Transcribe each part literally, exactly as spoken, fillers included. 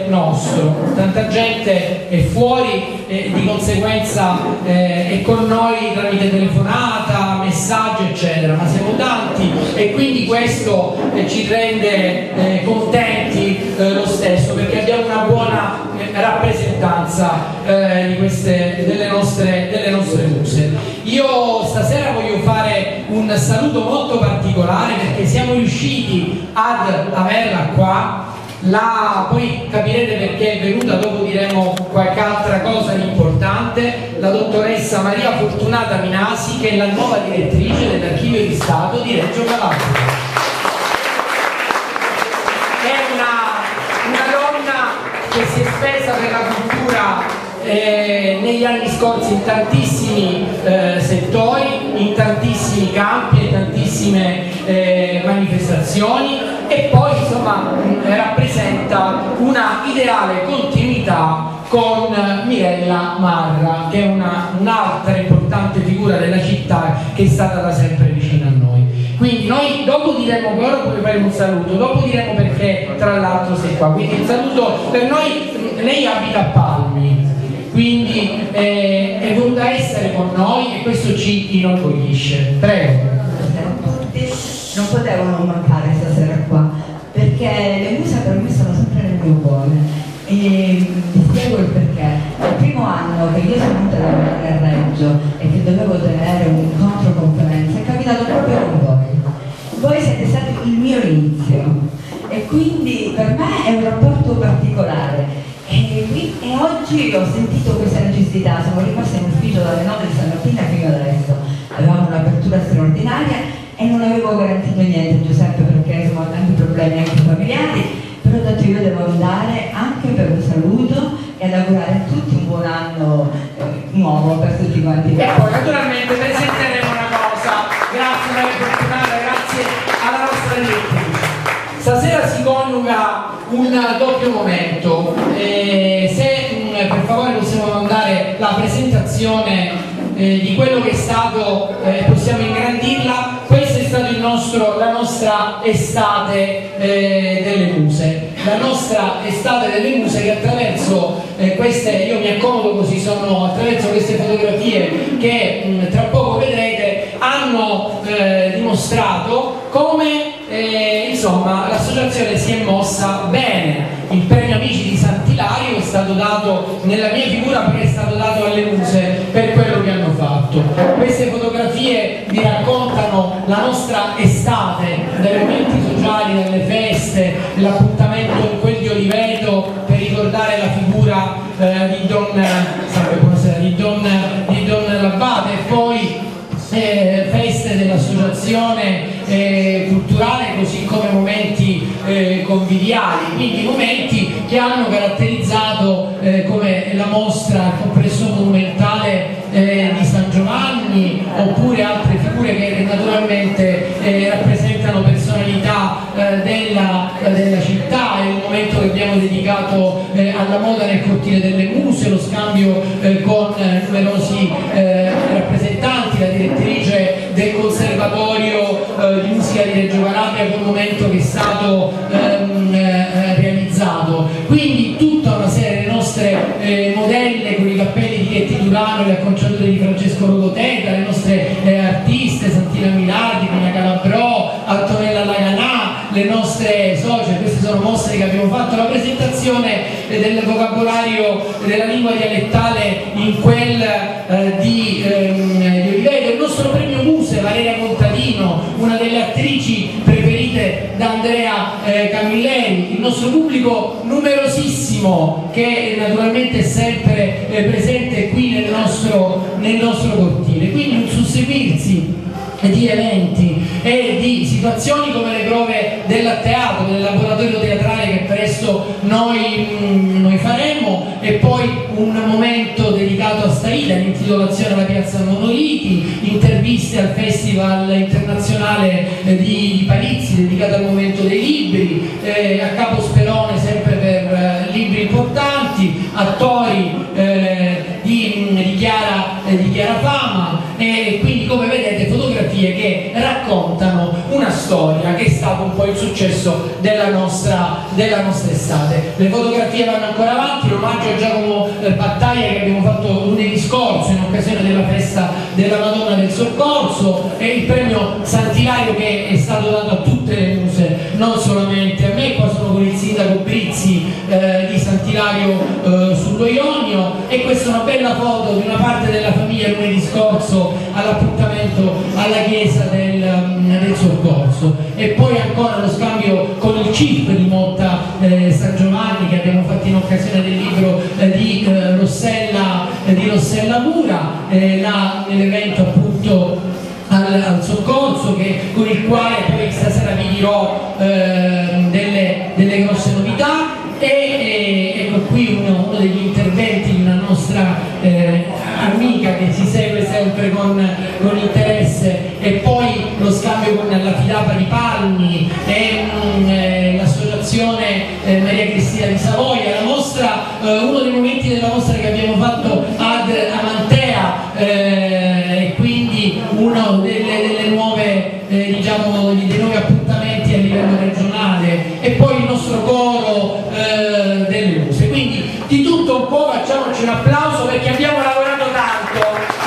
nostro, tanta gente è fuori e di conseguenza eh, è con noi tramite telefonata, messaggi eccetera, ma siamo tanti e quindi questo eh, ci rende eh, contenti eh, lo stesso, perché abbiamo una buona eh, rappresentanza eh, di queste, delle, nostre, delle nostre muse. Io stasera voglio fare un saluto molto particolare perché siamo riusciti ad averla qua. La, poi capirete perché è venuta, dopo diremo qualche altra cosa di importante, la dottoressa Maria Fortunata Minasi, che è la nuova direttrice dell'Archivio di Stato di Reggio Calabria. È una, una donna che si è spesa per la cultura eh, negli anni scorsi in tantissimi eh, settori, in tantissimi campi, in tantissime eh, manifestazioni, e poi insomma rappresenta una ideale continuità con Mirella Marra, che è un'altra un importante figura della città che è stata da sempre vicina a noi. Quindi noi dopo diremo, ora puoi fare un saluto, dopo diremo perché tra l'altro sei qua. Quindi il saluto per noi, lei abita a Palmi, quindi eh, è voluta essere con noi e questo ci inorgoglisce. Prego. Non potevo non mancare stasera qua, perché le muse per me sono sempre nel mio cuore. E vi spiego il perché. Il primo anno che io sono venuta a lavorare a Reggio e che dovevo tenere un incontro conferenza, è capitato proprio con voi. Voi siete stati il mio inizio e quindi per me è un rapporto particolare. E, e oggi ho sentito questa necessità, siamo rimasti in ufficio dalle nove di stamattina fino adesso. Avevamo un'apertura straordinaria e non avevo garantito niente, Giuseppe, perché insomma ho tanti problemi anche familiari, però ho detto io devo andare anche per un saluto e ad augurare a tutti un buon anno eh, nuovo per tutti quanti. E poi naturalmente presenteremo una cosa, grazie Maria Fortunata, grazie alla nostra direttrice. Stasera si coniuga un doppio momento, eh, se mh, per favore possiamo mandare la presentazione Eh, di quello che è stato, eh, possiamo ingrandirla. Questa è stata il nostro, la nostra estate eh, delle muse, la nostra estate delle muse che attraverso eh, queste, io mi accomodo così, sono attraverso queste fotografie che mh, tra poco vedrete, hanno eh, dimostrato come eh, insomma l'associazione si è mossa bene. Il premio Amici di Sant'Ilario è stato dato nella mia figura perché è stato dato alle muse per quello che hanno fatto. Queste fotografie vi raccontano la nostra estate, dai momenti sociali, dalle feste, l'appuntamento in quel di Oliveto per ricordare la figura eh, di Don, salve, buonasera, di Don, di Don L'Abbate, e poi eh, feste dell'associazione eh, culturale, così come momenti eh, conviviali, quindi momenti che hanno caratterizzato eh, come la mostra, il complesso monumentale eh, di San Giovanni, oppure altre figure che naturalmente eh, rappresentano personalità eh, della, eh, della città. È un momento che abbiamo dedicato eh, alla moda nel cortile delle muse, lo scambio eh, con eh, numerosi eh, rappresentanti, la direttrice del conservatorio eh, di musica di Reggio Calabria, con un momento che è stato ehm, eh, realizzato. Quindi tutta una serie di nostre eh, modelle con i cappelli di Chetti Durano, le acconciature di Francesco Rodoteta, le nostre eh, artiste, Santina Milardi, Pina Calabrò, Antonella Laganà, le nostre socie. Queste sono mostre che abbiamo fatto, la presentazione eh, del vocabolario della lingua dialettale in quel eh, di, ehm, di Oliveto, il nostro premio Muse, Valeria Contadino, una delle attrici preferite da Andrea eh, Camilleri, il nostro pubblico numerosissimo che naturalmente è sempre eh, presente qui nel nostro, nel nostro cortile. Quindi un susseguirsi di eventi e di situazioni come le prove del teatro, del laboratorio teatrale che presto noi, mh, noi faremo, e poi un momento dedicato a Staida, l'intitolazione alla piazza Monoliti, interviste al Festival internazionale eh, di, di Palizzi dedicato al momento dei libri, eh, a Capo Sperone sempre per eh, libri importanti, attori eh, di, di, Chiara, eh, di Chiara Fama, e quindi come vedete fotografie che che raccontano una storia che è stato un po' il successo della nostra, della nostra estate. Le fotografie vanno ancora avanti, l'omaggio a Giacomo eh, Battaglia che abbiamo fatto lunedì scorso in occasione della festa della Madonna del Soccorso, e il premio Sant'Ilario che è stato dato a tutte le muse, non solamente a me. Qua sono con il sindaco Brizzi eh, di Sant'Ilario eh, sullo Ionio, e questa è una bella foto di una parte della famiglia lunedì scorso all'appuntamento alla chiesa del, del Soccorso. E poi ancora lo scambio con il C I F di Motta eh, San Giovanni che abbiamo fatto in occasione del libro eh, di, eh, Rossella, eh, di Rossella Mura, eh, l'evento appunto al, al Soccorso, che, con il quale poi stasera vi dirò eh, delle, delle grosse novità. E, e ecco qui uno, uno degli interventi di una nostra eh, amica che ci segue sempre con, con interesse, e poi lo scambio con la Fidapa di Palmi e mm, eh, l'associazione eh, Maria Cristina di Savoia, la mostra, eh, uno dei momenti della mostra che abbiamo fatto ad Amantea, eh, e quindi uno delle, delle nuove eh, diciamo dei nuovi appuntamenti a livello regionale, e poi il nostro coro eh, delle muse. Quindi di tutto un po', facciamoci un applauso perché abbiamo lavorato tanto.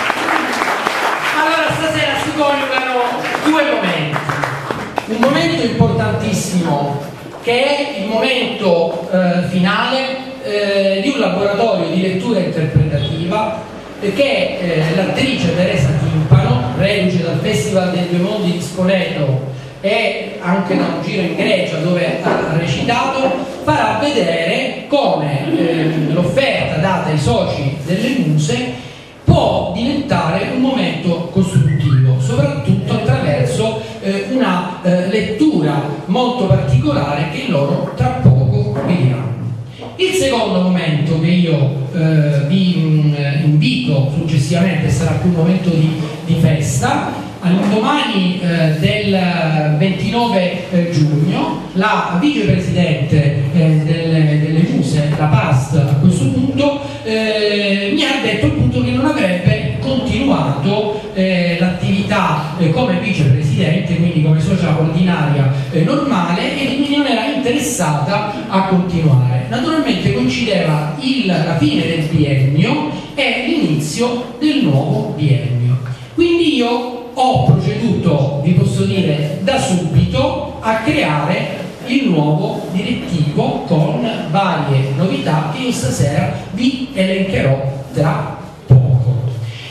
Allora stasera si coniugano due momenti, un momento importantissimo che è il momento eh, finale eh, di un laboratorio di lettura interpretativa che eh, l'attrice Teresa Timpano, reduce dal Festival dei Due Mondi di Spoleto e anche da un giro in Grecia dove ha recitato, farà vedere come eh, l'offerta data ai soci delle muse può diventare un momento costruttivo, soprattutto attraverso eh, una eh, lettura molto particolare che loro tra poco vi diranno. Il secondo momento che io eh, vi mh, invito successivamente, sarà più un momento di, di festa. All'indomani eh, del ventinove eh, giugno la vicepresidente eh, delle, delle muse, la Past, a questo punto eh, mi ha detto appunto che non avrebbe continuato eh, l'attività eh, come vicepresidente, quindi come socia ordinaria eh, normale, e quindi non era interessata a continuare. Naturalmente coincideva il, la fine del biennio e l'inizio del nuovo biennio. Quindi io ho proceduto, vi posso dire, da subito a creare il nuovo direttivo con varie novità che io stasera vi elencherò tra poco.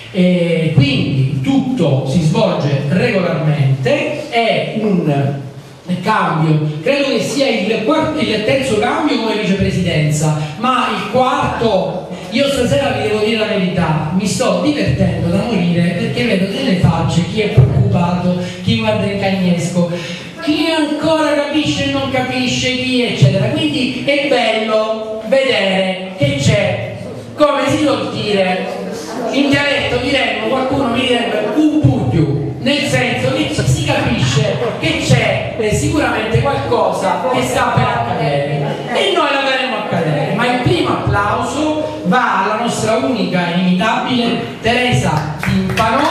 E quindi tutto si svolge regolarmente, è un cambio, credo che sia il, quarto, il terzo cambio come vicepresidenza, ma il quarto. Io stasera vi devo dire la verità, mi sto divertendo da morire perché vedo delle facce, chi è preoccupato, chi guarda il cagnesco, chi ancora capisce e non capisce, chi eccetera. Quindi è bello vedere che c'è, come si vuol dire, in dialetto diremmo, qualcuno mi direbbe un pugliu, nel senso che si capisce che c'è eh, sicuramente qualcosa che sta per accadere e noi la vedremo accadere. Ma il primo applauso va alla nostra unica e inimitabile Teresa Timpano,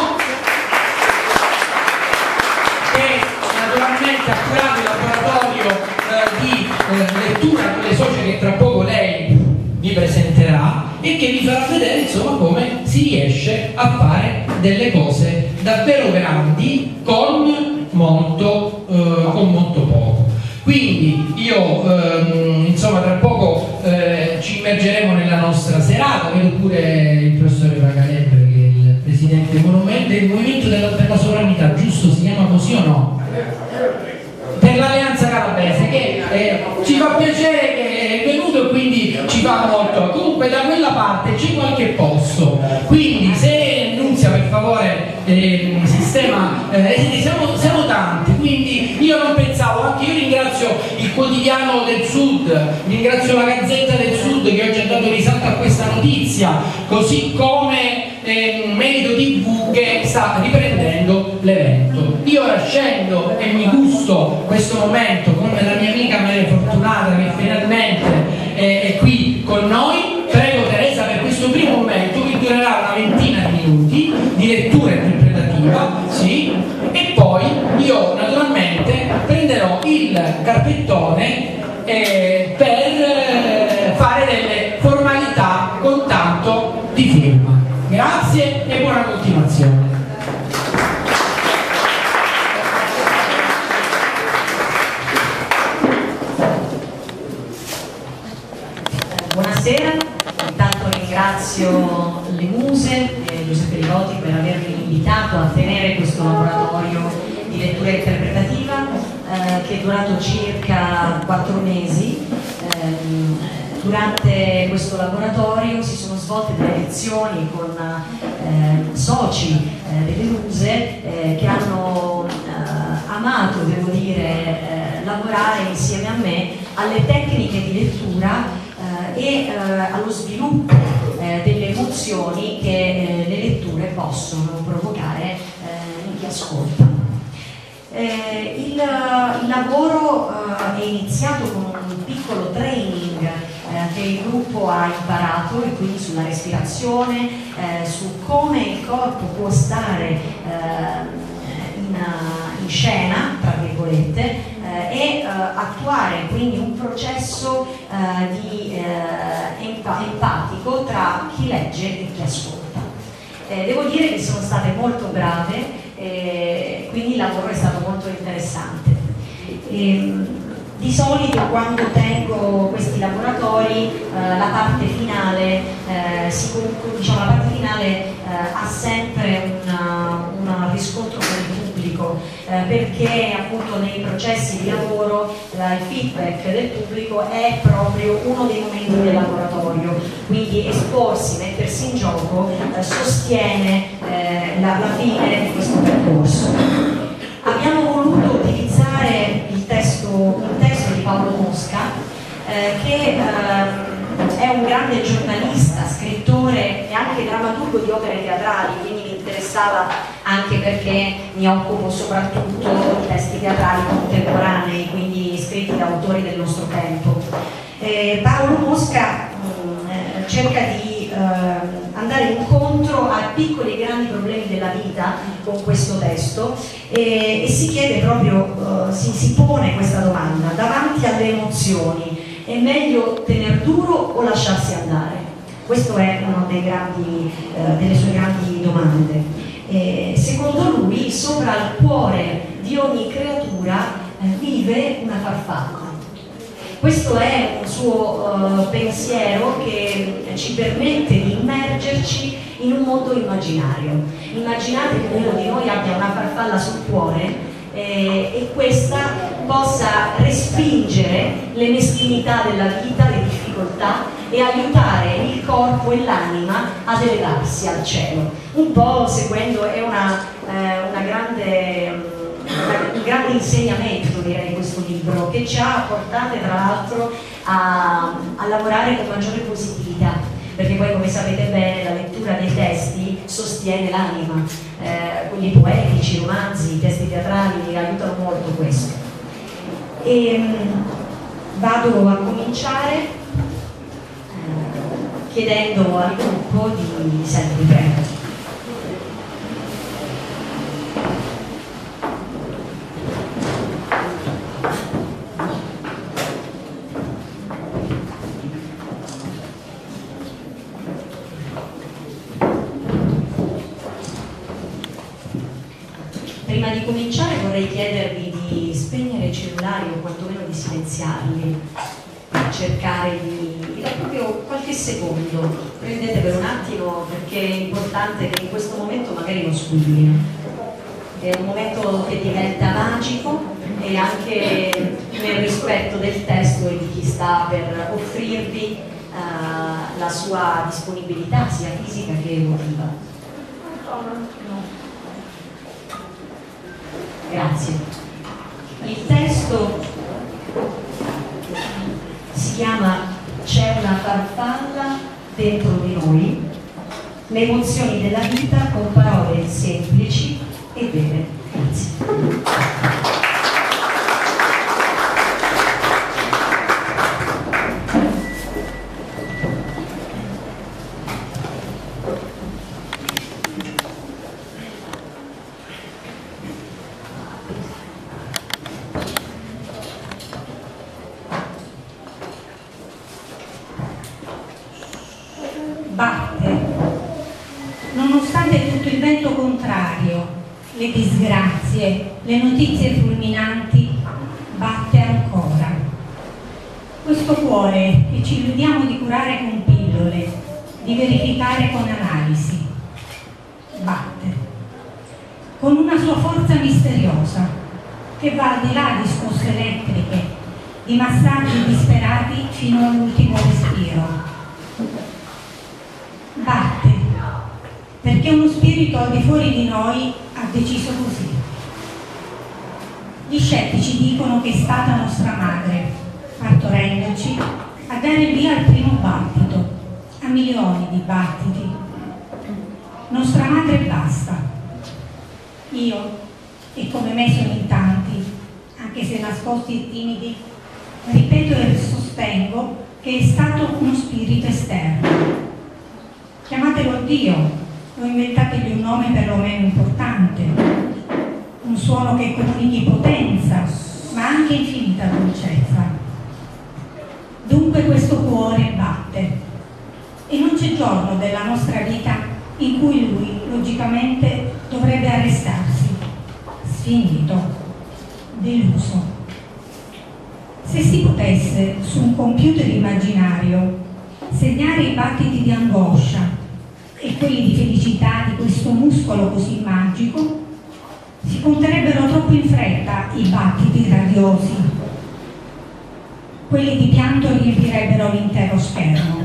che naturalmente ha curato il laboratorio eh, di eh, lettura con le socie che tra poco lei vi presenterà e che vi farà vedere insomma come si riesce a fare delle cose davvero grandi con molto, eh, con molto poco. Quindi io ehm, insomma tra poco eh, ci immergeremo nella nostra serata. Vedo pure il professore Vagalebre che è il presidente del Movimento della, per la Sovranità, giusto? Si chiama così o no? Per l'Alleanza Calabrese, che eh, ci fa piacere che è venuto e quindi ci fa molto. Comunque da quella parte c'è qualche posto, quindi se Nunzia per favore eh, sistema, eh, siamo, siamo tanti, quindi io non pensavo, anche io ringrazio il Quotidiano del Sud, ringrazio la Gazzetta del Sud che oggi ha dato risalto a questa notizia, così come eh, Merito tivù che sta riprendendo l'evento. Io ora scendo e mi gusto questo momento con la mia amica Maria Fortunata che finalmente è, è qui con noi. Prego Teresa per questo primo momento che durerà una ventina di minuti di lettura interpretativa, sì, e poi poi io naturalmente prenderò il carpettone eh, per eh, fare delle formalità con tanto di firma. Grazie e buona continuazione. Buonasera, intanto ringrazio le Muse e Giuseppe Livoti per avermi invitato a tenere questo laboratorio di lettura interpretativa eh, che è durato circa quattro mesi. Eh, durante questo laboratorio si sono svolte delle lezioni con eh, soci eh, delle Muse eh, che hanno eh, amato, devo dire, eh, lavorare insieme a me alle tecniche di lettura e eh, allo sviluppo eh, delle emozioni che eh, le letture possono provocare eh, in chi ascolta. Eh, il, il lavoro eh, è iniziato con un piccolo training eh, che il gruppo ha imparato, e quindi sulla respirazione, eh, su come il corpo può stare eh, in, in scena, tra virgolette, eh, e eh, attuare quindi un processo eh, di, eh, empa empatico tra chi legge e chi ascolta. Eh, devo dire che sono state molto brave, eh, quindi il lavoro è stato molto interessante. E, di solito quando tengo questi laboratori eh, la parte finale, eh, si, diciamo, la parte finale eh, ha sempre un riscontro con il pubblico, eh, perché appunto nei processi di lavoro eh, il feedback del pubblico è proprio uno dei momenti del laboratorio, quindi esporsi, mettersi in gioco eh, sostiene eh, la, la fine di questo percorso. Abbiamo voluto utilizzare il testo, un testo di Paolo Mosca, eh, che eh, è un grande giornalista, scrittore e anche drammaturgo di opere teatrali, quindi mi interessava anche perché mi occupo soprattutto di testi teatrali contemporanei, quindi scritti da autori del nostro tempo. Eh, Paolo Mosca mh, cerca di eh, andare incontro a piccoli e grandi problemi della vita con questo testo e, e si chiede proprio, uh, si, si pone questa domanda: davanti alle emozioni è meglio tener duro o lasciarsi andare? Questo è una uh, delle sue grandi domande. E, secondo lui, sopra il cuore di ogni creatura eh, vive una farfalla. Questo è un suo uh, pensiero che ci permette di immergerci in un mondo immaginario. Immaginate che ognuno di noi abbia una farfalla sul cuore eh, e questa possa respingere le meschinità della vita, le difficoltà, e aiutare il corpo e l'anima ad elevarsi al cielo. Un po' seguendo, è una, eh, una grande... un grande insegnamento, direi, questo libro, che ci ha portate tra l'altro a, a lavorare con maggiore positività, perché poi, come sapete bene, la lettura dei testi sostiene l'anima, eh, quelli poetici, romanzi, i testi teatrali aiutano molto questo. E vado a cominciare eh, chiedendo al gruppo di sempre prego. Prima di cominciare vorrei chiedervi di spegnere i cellulari o quantomeno di silenziarli, per cercare di, di dare proprio qualche secondo. Prendete per un attimo, perché è importante che in questo momento magari non squillino. È un momento che diventa magico e anche nel rispetto del testo e di chi sta per offrirvi uh, la sua disponibilità sia fisica che emotiva. Grazie. Il testo si chiama C'è una farfalla dentro di noi, le emozioni della vita con parole semplici e vere. Grazie. le disgrazie, le notizie fulminanti, batte ancora. Questo cuore che ci illudiamo di curare con pillole, di verificare con analisi, batte, con una sua forza misteriosa, che va al di là di scosse elettriche, di massaggi disperati fino all'ultimo respiro. Batte, perché uno spirito al di fuori di noi ha deciso così. Gli scettici dicono che è stata nostra madre, partorendoci, a dare il via al primo battito, a milioni di battiti. Nostra madre basta. Io, e come me sono in tanti, anche se nascosti e timidi, ripeto e sostengo che è stato uno spirito esterno. Chiamatelo Dio, o inventategli un nome perlomeno importante, un suono che comunichi potenza, ma anche infinita dolcezza. Dunque questo cuore batte, e non c'è giorno della nostra vita in cui lui, logicamente, dovrebbe arrestarsi, sfinito, deluso. Se si potesse, su un computer immaginario, segnare i battiti di angoscia e quelli di felicità di questo muscolo così magico, si conterebbero troppo in fretta i battiti radiosi. Quelli di pianto riempirebbero l'intero schermo.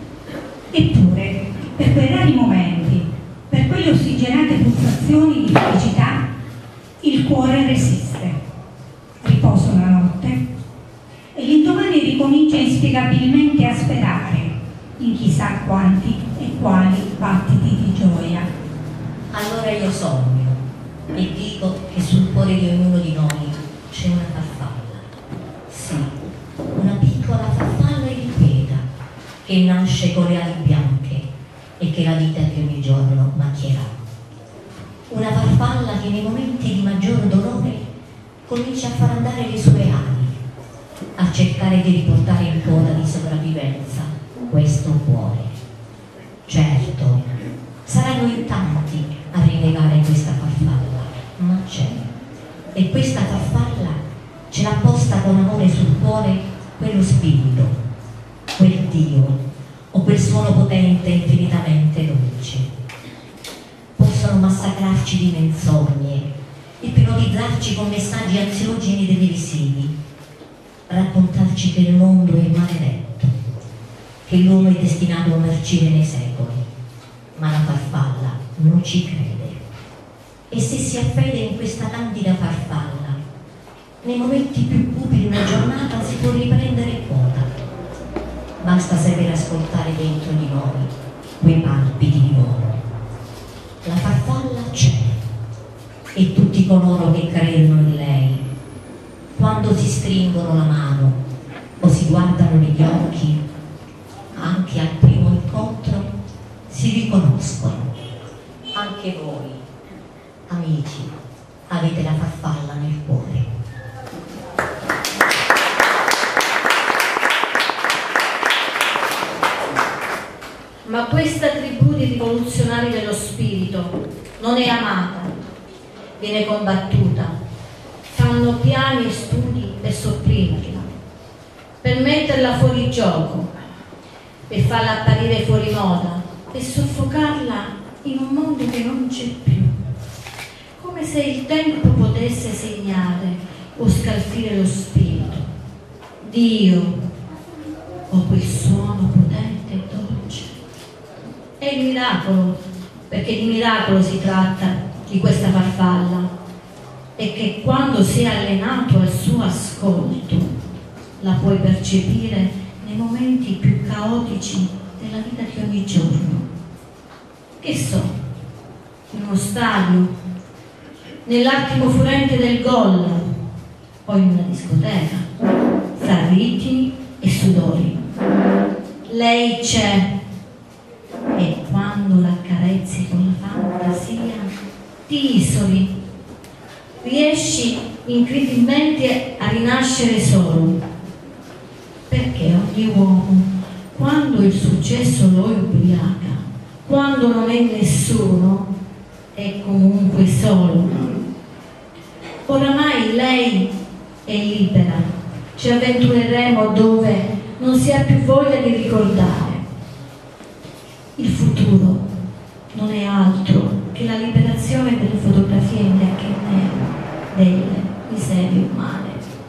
Eppure, per quei rari momenti, per quelle ossigenate pulsazioni di felicità, il cuore resiste, riposa una notte e l'indomani ricomincia inspiegabilmente a sperare in chissà quanti e quali battiti di gioia. Allora io sogno e dico che sul cuore di ognuno di noi c'è una farfalla. Sì, una piccola farfalla irrequieta che nasce con le ali bianche e che la vita di ogni giorno macchierà. Una farfalla che nei momenti di maggior dolore comincia a far andare le sue ali, a cercare di riportare in coda di sopravvivenza questo cuore. Certo, saranno in tanti a rinnegare questa farfalla, ma c'è. E questa farfalla ce l'ha posta con amore sul cuore quello spirito, quel Dio, o quel suono potente e infinitamente dolce. Possono massacrarci di menzogne, ipnotizzarci con messaggi ansiogeni e televisivi, raccontarci che il mondo è maledetto, che l'uomo è destinato a marcire nei secoli, ma la farfalla non ci crede. E se si ha fede in questa candida farfalla, nei momenti più bubi di una giornata si può riprendere quota. Basta sapere ascoltare dentro di noi quei palpiti di volo. La farfalla c'è, e tutti coloro che credono in lei, quando si stringono la mano o si guardano negli occhi, anche al primo incontro, si riconoscono. Anche voi, amici, avete la farfalla nel cuore. Ma questa tribù di rivoluzionari dello spirito non è amata, viene combattuta, fanno piani e studi per sopprimerla, per metterla fuori gioco, per farla apparire fuori moda, per soffocarla in un mondo che non c'è più, come se il tempo potesse segnare o scalfire lo spirito. Dio, o quel suono potente e dolce. È il miracolo, perché di miracolo si tratta di questa farfalla, e che quando sei allenato al suo ascolto la puoi percepire nei momenti più caotici della vita di ogni giorno. Che so, in uno stadio, nell'attimo furente del gol, o in una discoteca, fra ritmi e sudori. Lei c'è, e quando l'accarezzi con la fantasia ti isoli, riesci incredibilmente a rinascere solo, perché ogni uomo, quando il successo lo ubriaca, quando non è nessuno, è comunque solo. lei è libera, ci avventureremo dove non si ha più voglia di ricordare. Il futuro non è altro che la liberazione delle fotografie in bianco e nero delle miserie umane.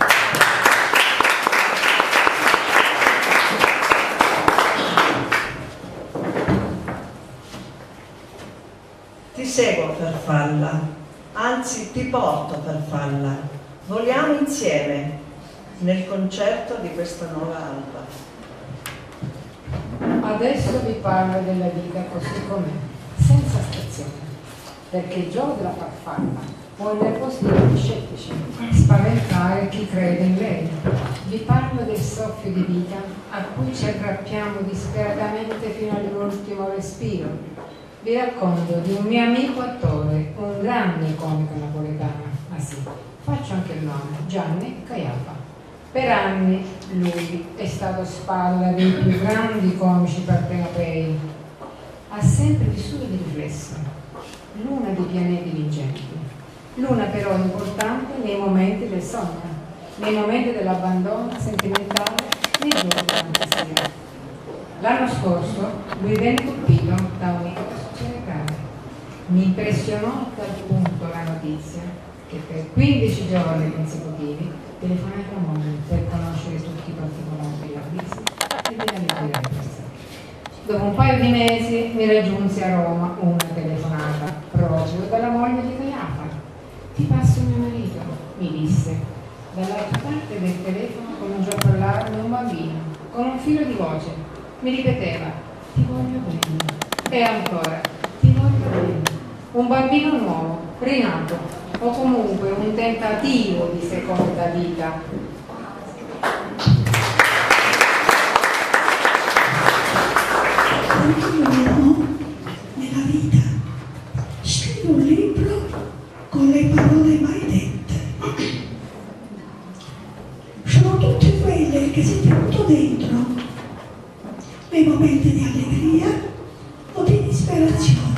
Ti seguo per farla, anzi ti porto per farla. Voliamo insieme nel concerto di questa nuova alba. Adesso vi parlo della vita così com'è, senza stazione, perché il gioco della farfalla può innervosire gli scettici, spaventare chi crede in lei. Vi parlo del soffio di vita a cui ci aggrappiamo disperatamente fino all'ultimo respiro. Vi racconto di un mio amico attore, un grande comico napoletano, ma sì, faccio anche il nome, Gianni Caiafa. Per anni lui è stato spalla dei più grandi comici partenopei. Ha sempre vissuto di riflesso, l'una dei pianeti vincenti, l'una però importante nei momenti del sogno, nei momenti dell'abbandono sentimentale, nei giorni della fantasia. L'anno scorso lui venne colpito da un'intossicazione grave. Mi impressionò a tal punto la notizia che per quindici giorni consecutivi telefonai a moglie per conoscere tutti i particolari della crisi e della libertà. Dopo un paio di mesi mi raggiunse a Roma una telefonata proprio dalla moglie di Caiafa. Ti passo mio marito, mi disse. Dall'altra parte del telefono cominciò a parlarmi un bambino con un filo di voce. Mi ripeteva, ti voglio bene. E ancora, ti voglio bene. Un bambino nuovo, rinato, o comunque un tentativo di seconda vita. Continuiamo nella vita. Scrivo un libro con le parole mai dette. Sono tutte quelle che si butto dentro nei momenti di allegria o di disperazione.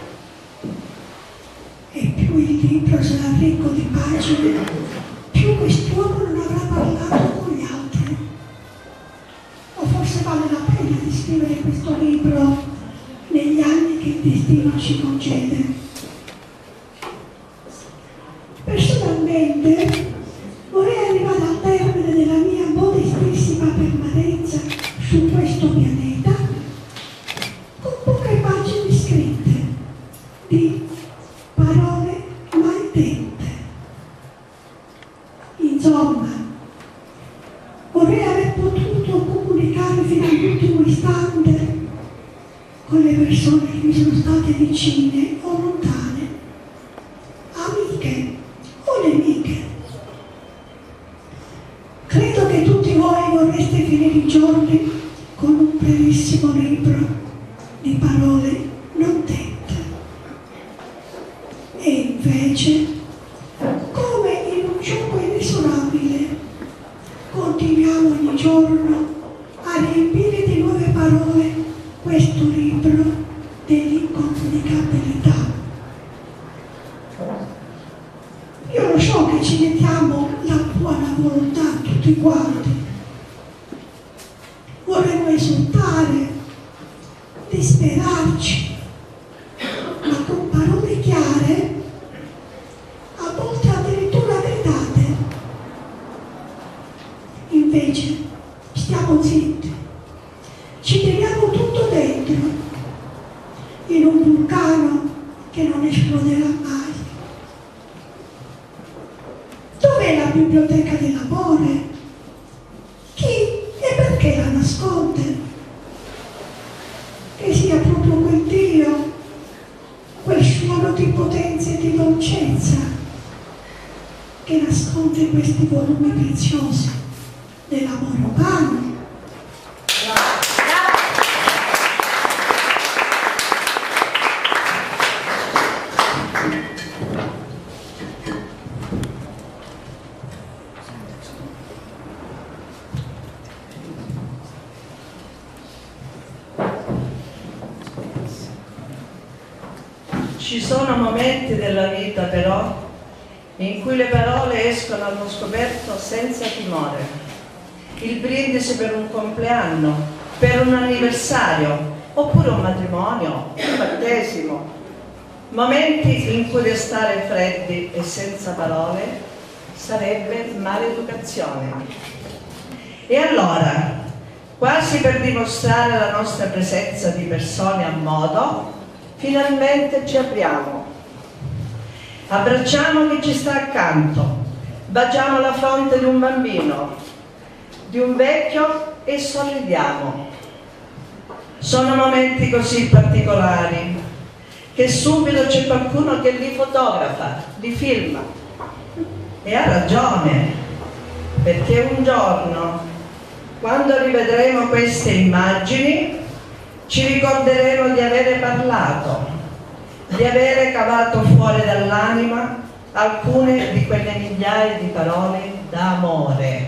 E più il libro sarà ricco di pagine, più quest'uomo non avrà parlato con gli altri. O forse vale la pena di scrivere questo libro negli anni che il destino ci concede. Personalmente vorrei arrivare al termine della mia modestissima permanenza su questo pianeta con poche pagine scritte di parole mai dette. Insomma, vorrei aver potuto comunicare fino all'ultimo istante con le persone che mi sono state vicine o lontane, amiche o nemiche. Credo che tutti voi vorreste finire i giorni con un brevissimo libro di parole non dette. E invece, come in un gioco inesorabile, continuiamo ogni giorno a riempire di nuove parole questo libro dell'incomunicabilità. Io lo so che ci mettiamo la buona volontà tutti quanti. Vorremmo esultare, disperarci, ma con parole chiare, a volte addirittura gridate. Invece stiamo zitti, ci teniamo tutto dentro, in un vulcano che non esploderà mai. Dov'è la biblioteca dell'amore? Chi e perché la nasconde? Che sia proprio quel Dio, quel suono di potenza e di dolcezza che nasconde questi volumi preziosi dell'amore umano. Ci sono momenti della vita però in cui le parole escono allo scoperto senza timore. Il brindisi per un compleanno, per un anniversario, oppure un matrimonio, un battesimo. Momenti in cui restare freddi e senza parole sarebbe maleducazione. E allora, quasi per dimostrare la nostra presenza di persone a modo, finalmente ci apriamo. Abbracciamo chi ci sta accanto, baciamo la fronte di un bambino, di un vecchio e sorridiamo. Sono momenti così particolari che subito c'è qualcuno che li fotografa, li filma. E ha ragione, perché un giorno, quando rivedremo queste immagini, ci ricorderemo di avere parlato, di avere cavato fuori dall'anima alcune di quelle migliaia di parole d'amore.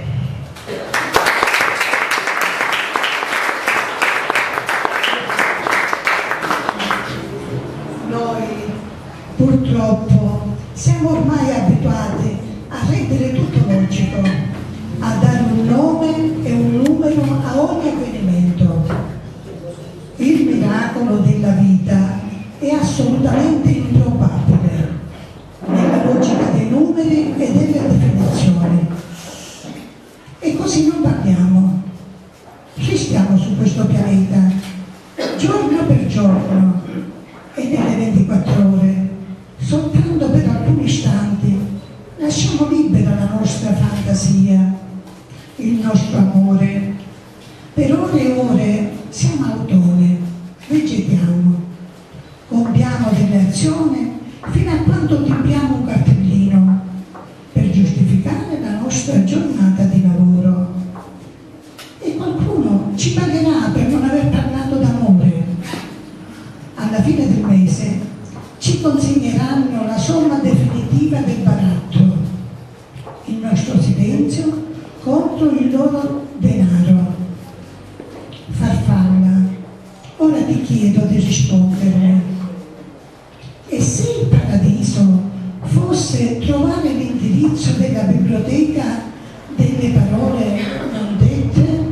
Noi purtroppo siamo ormai abituati a rendere tutto logico, a dare un nome e un numero a ogni avvenimento. Il miracolo della vita è assolutamente improbabile nella logica dei numeri e delle definizioni. E così non parliamo. Ci stiamo su questo pianeta, giorno per giorno, e nelle ventiquattro ore, soltanto per alcuni istanti, lasciamo libera la nostra fantasia, il nostro amore. Per ore e ore siamo autore, vegetiamo, compiamo delle azioni fino a quando timbriamo un cartellino per giustificare la nostra giornata di lavoro. E qualcuno ci pagherà per non aver parlato d'amore. Alla fine del mese ci consegneranno la somma definitiva del baratto, il nostro silenzio contro il loro denaro. Farfalla, ora ti chiedo di rispondere. E se il paradiso fosse trovare l'indirizzo della biblioteca delle parole non dette?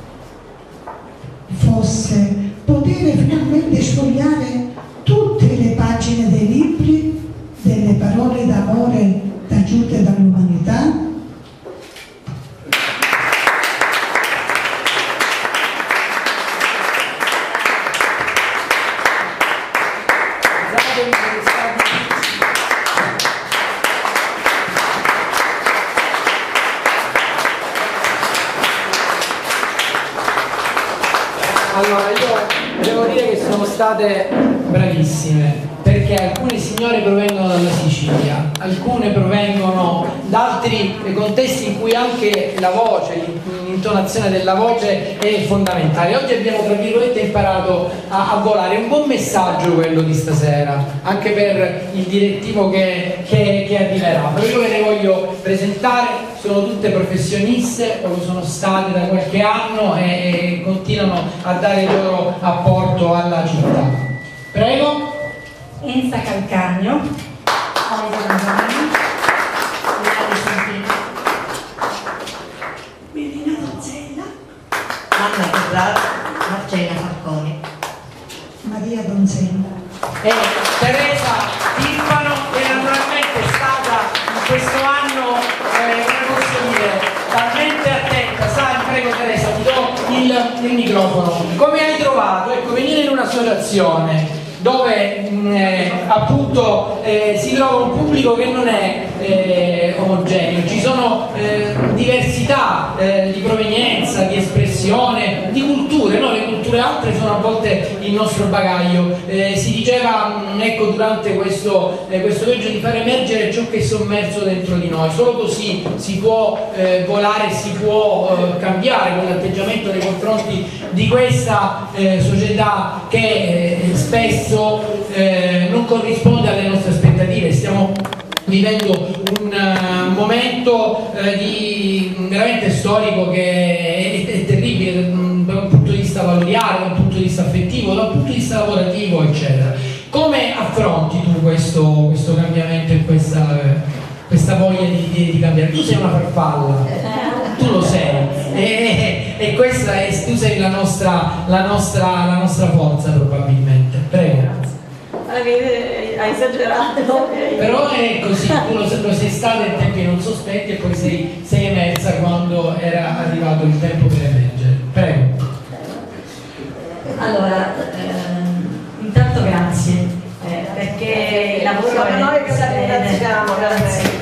Fosse poter finalmente sfogliare tutte le pagine dei libri delle parole d'amore taciute dall'umanità? Allora, io devo dire che sono state bravissime, perché alcune signore provengono dalla Sicilia, alcune provengono da altri contesti in cui anche la voce, l'intonazione della voce è fondamentale. Oggi abbiamo, tra virgolette, imparato a, a volare. È un buon messaggio quello di stasera, anche per il direttivo che, che, che arriverà. Però io ve ne voglio presentare. Sono tutte professioniste o lo sono state da qualche anno e, e continuano a dare il loro apporto alla città. Prego. Enza Calcagno, Melina Donzella, Anna Ferrara, Marcella Falcone, Maria Donzella E Teresa Timpano, che naturalmente è stata in questo anno, eh, come posso dire, talmente attenta. Sai, prego Teresa, ti do il, il microfono. Come hai trovato, ecco, venire in un'associazione dove mh, eh, appunto eh, si trova un pubblico che non è eh, omogeneo, ci sono eh, diversità eh, di provenienza, di espressione, di culture, no? Le culture altre sono a volte il nostro bagaglio. Eh, si diceva mh, ecco, durante questo, eh, questo viaggio di far emergere ciò che è sommerso dentro di noi, solo così si può eh, volare, si può eh, cambiare con l'atteggiamento nei confronti di questa eh, società che eh, spesso Eh, non corrisponde alle nostre aspettative. Stiamo vivendo un uh, momento uh, di, veramente storico che è, è terribile da un punto di vista valoriale, da un punto di vista affettivo, da un punto di vista lavorativo, eccetera. Come affronti tu questo, questo cambiamento e questa, uh, questa voglia di, di, di cambiare. Tu sei una farfalla, tu lo sei, e, e questa è, tu sei la nostra, la nostra, la nostra forza probabilmente. Prego. Hai esagerato. Però è così, tu lo, lo sei stata in tempi non sospetti e poi sei, sei emersa quando era arrivato il tempo per emergere. Prego. Allora, ehm, intanto grazie, eh, perché il lavoro Siamo è... noi che la ringraziamo, veramente.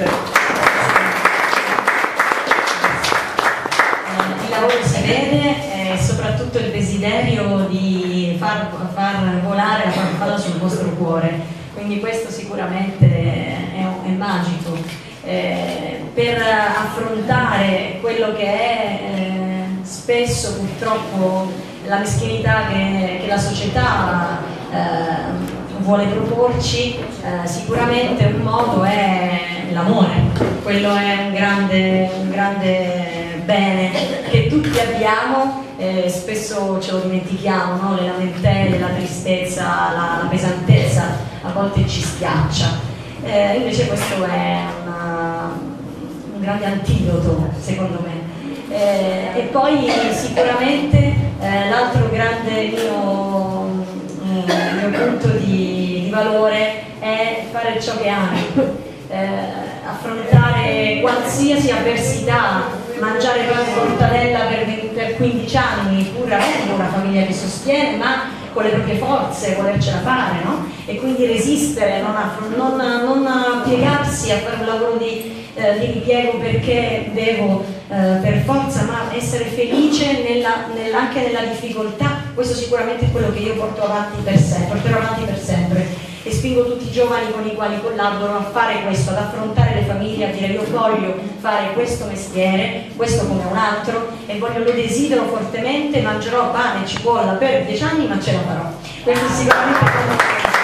Eh, il lavoro si vede e soprattutto il desiderio di far, far volare la farfalla sul vostro cuore, quindi questo sicuramente è, è magico. Eh, per affrontare quello che è eh, spesso purtroppo la meschinità che, che la società eh, vuole proporci, eh, sicuramente un modo è l'amore, quello è un grande, un grande bene che tutti abbiamo, eh, spesso ce lo dimentichiamo, no? Le lamentele, la tristezza, la, la pesantezza a volte ci schiaccia, eh, invece questo è una, un grande antidoto secondo me. Eh, e poi sicuramente eh, l'altro grande mio, eh, mio punto di, di valore è fare ciò che ami, eh, affrontare qualsiasi avversità, mangiare pane e mortadella per, per quindici anni pur avendo una famiglia che sostiene, ma con le proprie forze, volercela fare, no? E quindi resistere, non, non, non piegarsi a fare un lavoro di Eh, di ripiego perché devo eh, per forza, ma essere felice nella, nella, anche nella difficoltà. Questo sicuramente è quello che io porto avanti per sempre, porterò avanti per sempre, e spingo tutti i giovani con i quali collaboro a fare questo, ad affrontare le famiglie, a dire io voglio fare questo mestiere, questo come un altro, e voglio, lo desidero fortemente, mangerò pane e cipolla per dieci anni, ma ce la farò. Questo sicuramente è quello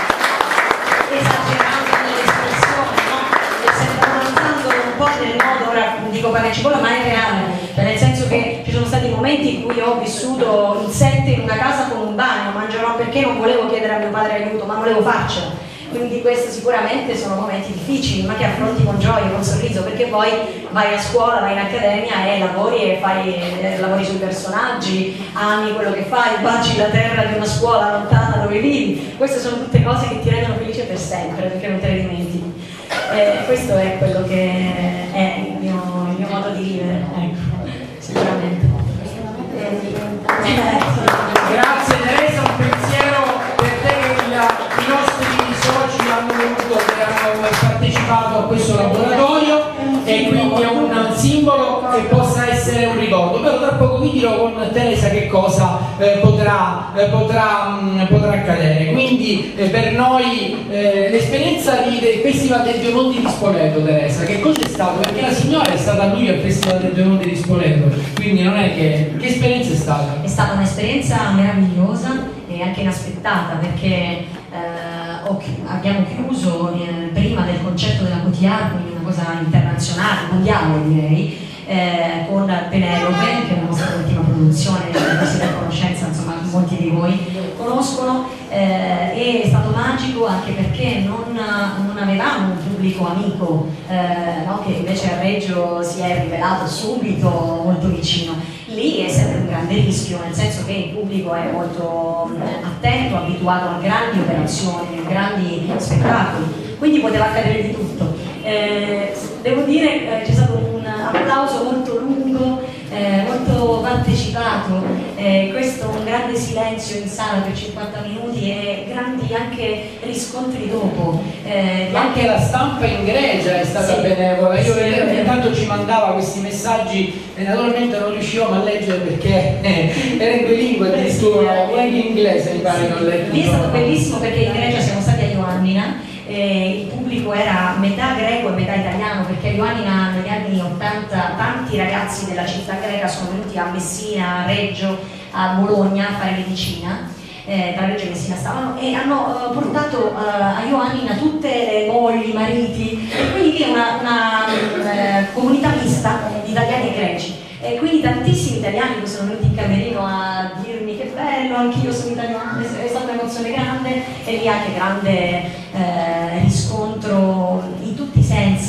che esagerando nell'espressione, no? Un po' nel modo, ora dico pane e cipolla, ma è reale, cioè nel senso che ci sono stati momenti in cui ho vissuto in sette in una casa con un bagno, mangerò perché non volevo chiedere a mio padre aiuto, ma volevo farcela. Quindi questi sicuramente sono momenti difficili, ma che affronti con gioia, con sorriso, perché poi vai a scuola, vai in accademia e lavori e fai, eh, lavori sui personaggi, ami quello che fai, baci la terra di una scuola lontana dove vivi. Queste sono tutte cose che ti rendono felice per sempre, perché non te le dimentichi. Eh, questo è quello che è il mio, il mio modo di vivere, ecco, sicuramente. Eh, Grazie Teresa, un pensiero per te che il, i nostri soci hanno voluto, che hanno partecipato a questo laboratorio, e quindi è un simbolo che possa essere un ricordo. Però tra poco vi dirò con Teresa che cosa eh, potrà, eh, potrà, mh, potrà accadere. Quindi eh, per noi eh, l'esperienza di, del Festival dei Due Mondi di Spoleto, Teresa, che cosa è stato? Perché la signora è stata a lui al Festival dei Due Mondi di Spoleto, quindi non è che... che esperienza è stata? È stata un'esperienza meravigliosa e anche inaspettata, perché eh, ho, abbiamo chiuso eh, prima del concerto della Cotillard, quindi una cosa internazionale, mondiale direi, eh, con Penelope, che è la nostra ultima produzione, che siete a conoscenza, insomma molti di voi conoscono, eh, e è stato magico anche perché non, non avevamo un pubblico amico, eh, no? Che invece a Reggio si è rivelato subito molto vicino. Lì è sempre un grande rischio, nel senso che il pubblico è molto attento, abituato a grandi operazioni, a grandi spettacoli, quindi poteva accadere di tutto. Eh, devo dire che c'è stato un applauso molto lungo, eh, molto partecipato, eh, questo un grande silenzio in sala per cinquanta minuti e grandi anche riscontri dopo. Eh, anche la stampa in Grecia è stata sì, benevola, io sì, ogni intanto ci mandava questi messaggi e naturalmente non riuscivamo a leggere perché eh, era in due lingue, addirittura anche in inglese mi pare che ho letto. Lì è stato bellissimo perché in Grecia siamo stati a Ioannina. Eh, il pubblico era metà greco e metà italiano, perché a Ioannina negli anni ottanta tanti ragazzi della città greca sono venuti a Messina, a Reggio, a Bologna a fare medicina, eh, tra Reggio e Messina stavano, e hanno uh, portato uh, a Ioannina tutte le mogli, i mariti, e quindi lì è una, una uh, comunità mista di italiani e greci. E quindi tantissimi italiani che sono venuti in camerino a dirmi che bello, anch'io sono italiano, è stata un'emozione grande, e lì anche grande eh, riscontro in tutti i sensi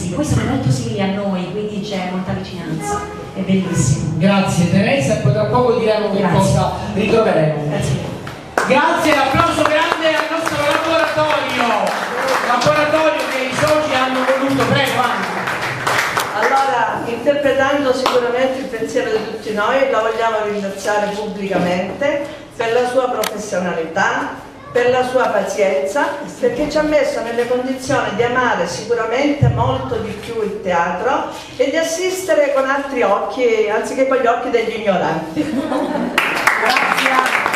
bellissimi, poi sono molto simili a noi, quindi c'è molta vicinanza, è bellissimo. Grazie Teresa, poi tra poco diremo che Grazie. cosa ritroveremo. Grazie. Grazie, applauso grande al nostro laboratorio, laboratorio che i soci hanno voluto. Prego, Anna. Allora, interpretando sicuramente il pensiero di tutti noi, la vogliamo ringraziare pubblicamente per la sua professionalità, per la sua pazienza, perché ci ha messo nelle condizioni di amare sicuramente molto di più il teatro e di assistere con altri occhi, anziché con gli occhi degli ignoranti. Grazie.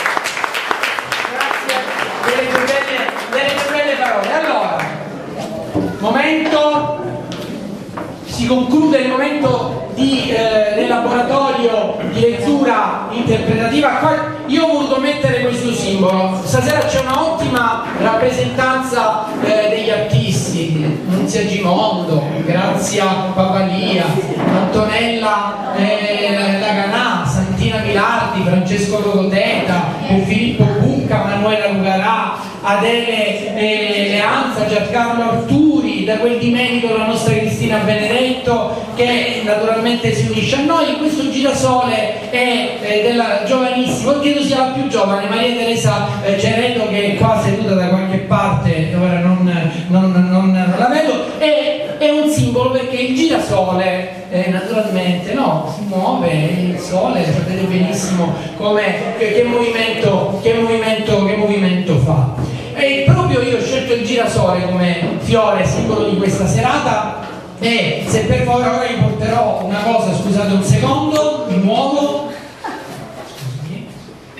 Grazie delle tue belle, delle tue belle parole. Allora, momento, si conclude il momento di, eh, del laboratorio di lettura interpretativa. Qua io ho voluto mettere questo simbolo. Stasera c'è un'ottima rappresentanza eh, degli artisti: Nunzia Gimondo, Grazia Pavalia, Antonella eh, Laganà, Santina Milardi, Francesco Rodoteta, Filippo Bucca, Manuela Lugarà, Adele eh, Leanza, Giancarlo Arturi, da quel dimentico la nostra Cristina Benedetto, che naturalmente si unisce a noi. Questo girasole è eh, della giovanissima, credo sia la più giovane, Maria Teresa eh, Cereto, che è qua seduta da qualche parte, ora non, non, non, non la vedo, è, è un simbolo perché il girasole eh, naturalmente no, si muove, il sole, sapete benissimo come, che, che, movimento, che, movimento, che movimento fa. E proprio io ho scelto il girasole come fiore, simbolo di questa serata, e se per favore ora vi porterò una cosa, scusate un secondo, di nuovo. Scusami.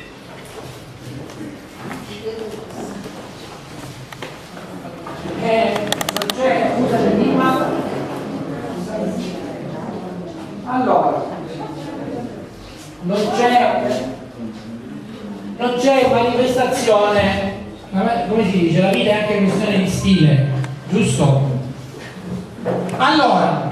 Eh, non c'è, scusate prima. Allora, non c'è, non c'è manifestazione. Come si dice, la vita è anche questione di stile, giusto? Allora,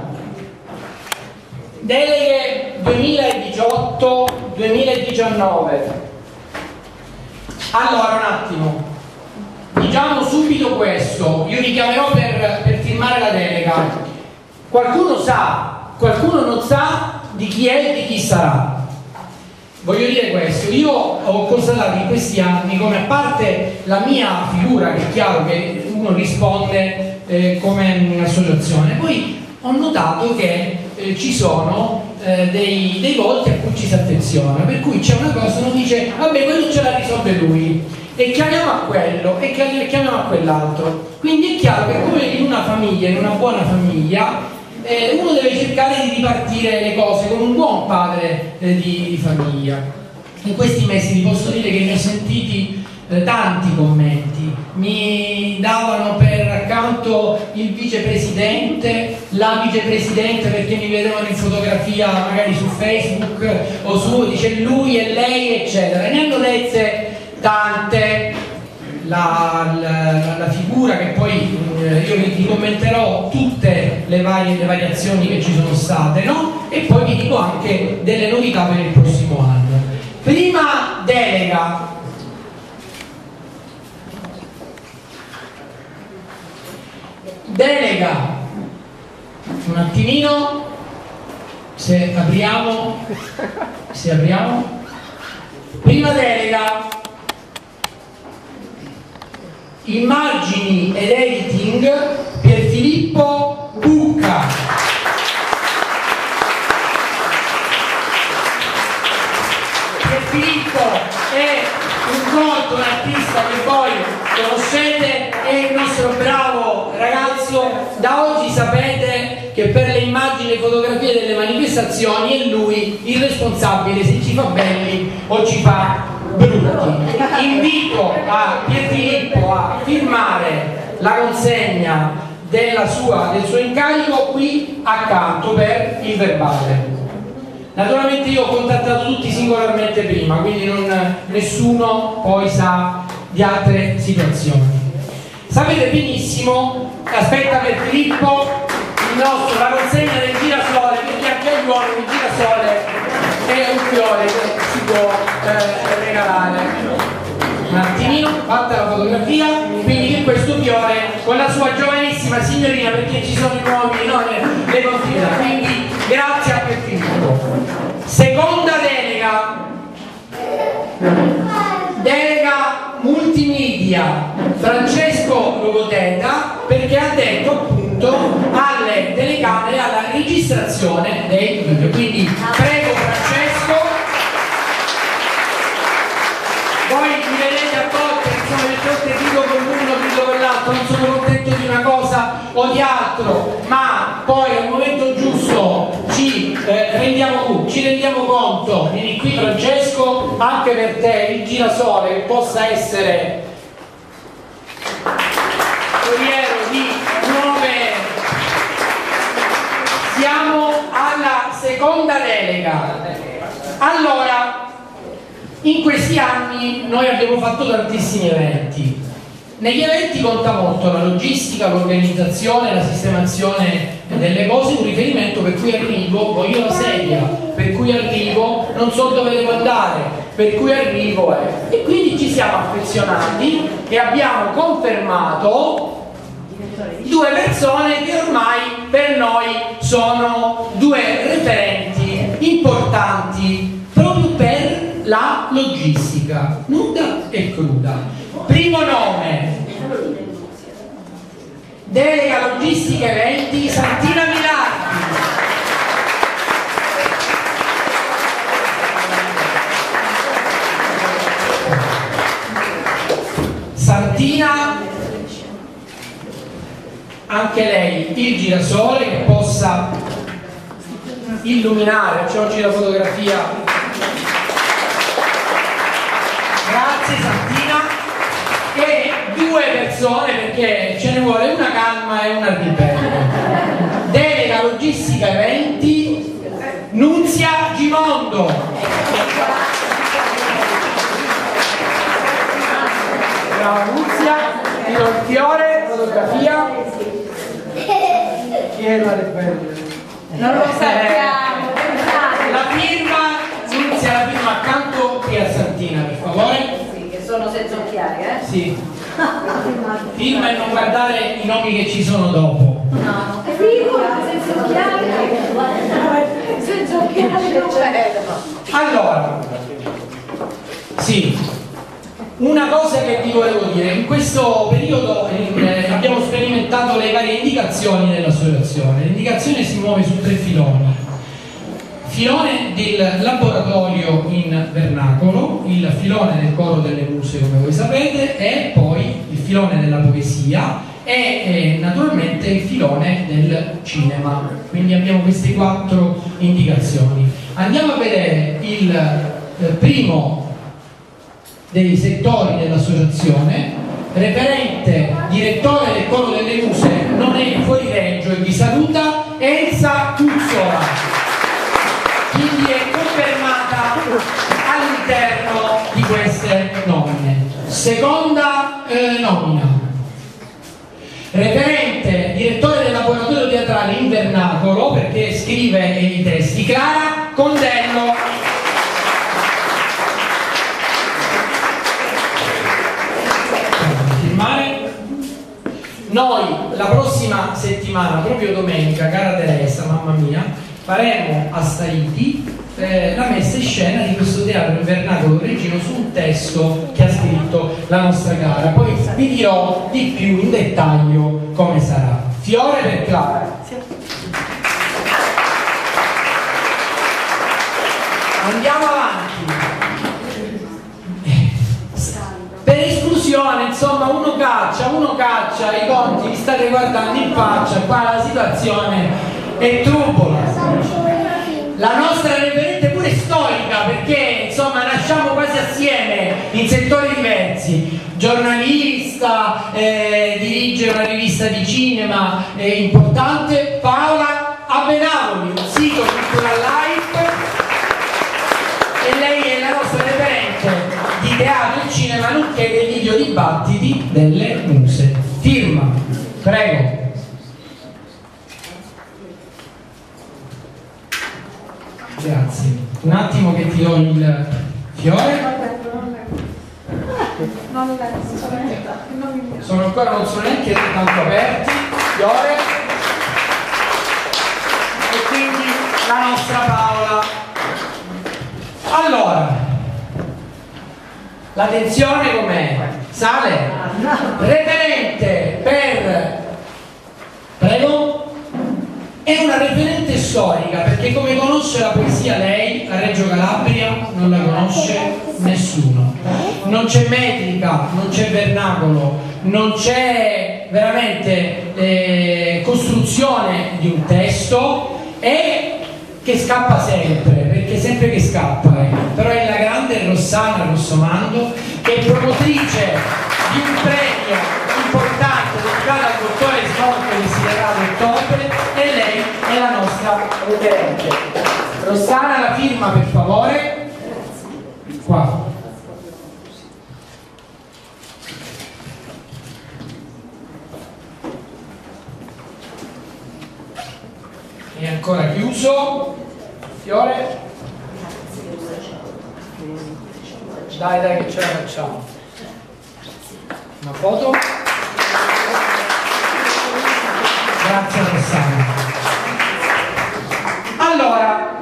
deleghe duemiladiciotto duemiladiciannove. Allora, un attimo, diciamo subito questo, io vi chiamerò per, per firmare la delega. Qualcuno sa, qualcuno non sa di chi è e di chi sarà. Voglio dire questo, io ho constatato in questi anni come, a parte la mia figura, che è chiaro che uno risponde eh, come associazione, poi ho notato che eh, ci sono eh, dei, dei volti a cui ci si affeziona, per cui c'è una cosa, uno dice vabbè, quello ce la risolve lui, e chiamiamo a quello e chiamiamo a quell'altro. Quindi è chiaro che come in una famiglia, in una buona famiglia, Eh, uno deve cercare di ripartire le cose come un buon padre eh, di, di famiglia. In questi mesi vi posso dire che ne ho sentiti eh, tanti commenti, mi davano per accanto il vicepresidente, la vicepresidente, perché mi vedevano in fotografia magari su Facebook o su, dice lui e lei eccetera, ne hanno dette tante. La, la, la figura che poi eh, io vi, vi commenterò tutte le varie le variazioni che ci sono state, no? E poi vi dico anche delle novità per il prossimo anno. Prima delega. Delega. Un attimino, se apriamo, se apriamo. Prima delega. Immagini ed editing Pierfilippo Bucca. Pierfilippo è un volto, un artista che voi conoscete, è il nostro bravo ragazzo. Da oggi sapete che per le immagini e le fotografie delle manifestazioni è lui il responsabile, se ci fa belli o ci fa brutti. Invito a Pierfilippo a firmare la consegna della sua, del suo incarico qui accanto per il verbale. Naturalmente io ho contattato tutti singolarmente prima, quindi non, nessuno poi sa di altre situazioni. Sapete benissimo, aspetta Pierfilippo, il nostro, la consegna del girasole, perché anche agli uomini il girasole è un fiore che si può eh, regalare. Un attimino, fatta la fotografia, quindi che questo fiore con la sua giovanissima signorina, perché ci sono i nuovi, no, le, le continuità. Quindi grazie a Filippo. Seconda delega, delega multimedia, Francesco Logoteta, perché ha detto appunto alle telecamere, alla registrazione dei video. Quindi prego Francesco. Voi mi vedete a volte, insomma, le volte grido con l'uno, grido con l'altro, non sono contento di una cosa o di altro, ma poi al momento giusto ci, eh, rendiamo, ci rendiamo conto. Vieni qui Francesco, anche per te il girasole che possa essere foriero di nuove. Siamo alla seconda delega. Allora, in questi anni noi abbiamo fatto tantissimi eventi. Negli eventi conta molto la logistica, l'organizzazione, la sistemazione delle cose. Un riferimento per cui arrivo, voglio la sedia, per cui arrivo, non so dove devo andare, per cui arrivo eh. E quindi ci siamo affezionati e abbiamo confermato due persone che ormai per noi sono due referenti importanti proprio per la logistica, nuda e cruda. Primo nome, delega logistica eventi, Santina Milardi. Santina, anche lei il girasole che possa illuminare, c'è oggi la fotografia. Grazie Santina. E due persone, perché ce ne vuole una calma e una ribelle. Delega logistica eventi, Nunzia Gimondo. Brava Nunzia, tiro il fiore, fotografia. Chi è la ribelle? Non lo sappiamo. La firma, Nunzia, la firma accanto qui a Santina, per favore. Sono senza occhiali, eh? Sì. Firma e non guardare i nomi che ci sono dopo. No, firma senza occhiali. Senza occhiali non vedo. Allora, sì, una cosa che vi volevo dire, in questo periodo eh, abbiamo sperimentato le varie indicazioni dell'associazione. L'indicazione si muove su tre filoni. Filone del laboratorio in vernacolo, il filone del coro delle muse come voi sapete, e poi il filone della poesia e eh, naturalmente il filone del cinema. Quindi abbiamo queste quattro indicazioni. Andiamo a vedere il eh, primo dei settori dell'associazione. Referente, direttore del coro delle muse, non è fuori Reggio e vi saluta, Elsa Cuzzola. Quindi è confermata all'interno di queste nomine. Seconda eh, nomina, referente, direttore del laboratorio teatrale in vernacolo, perché scrive i testi, Clara Condello. Firmare. Noi la prossima settimana, proprio domenica, cara Teresa, mamma mia, faremo a Stariti eh, la messa in scena di questo teatro in vernacolo reggino su un testo che ha scritto la nostra cara. Poi vi dirò di più in dettaglio come sarà. Fiore per Clara. Andiamo avanti. Per esclusione, insomma, uno caccia, uno caccia, i conti li state guardando in faccia, qua la situazione è trubola. La nostra referente pure storica, perché insomma nasciamo quasi assieme in settori diversi. Giornalista, eh, dirige una rivista di cinema eh, importante, Paola Abenavoli, un sito Cultural Life, e lei è la nostra referente di teatro e cinema nonché dei videodibattiti delle muse. Firma, prego. Grazie. Un attimo che ti do il fiore. non, non, sono ancora, non sono neanche tanto aperti, fiore. E quindi la nostra Paola. Allora, la tensione com'è? Sale? Referente per... Prego? È una referente storica, perché come conosce la poesia lei, a Reggio Calabria non la conosce nessuno. Non c'è metrica, non c'è vernacolo, non c'è veramente eh, costruzione di un testo, e che scappa sempre, perché sempre che scappa, eh. Però è la grande Rossana Rossomando, che è promotrice di un premio importante dedicato al dottore Svolto desiderato ottobre, e lei è la nostra referente. Rossana, la firma per favore. Qua. È ancora chiuso. Fiore. Dai dai che ce la facciamo. Una foto. Grazie Rossana. Allora,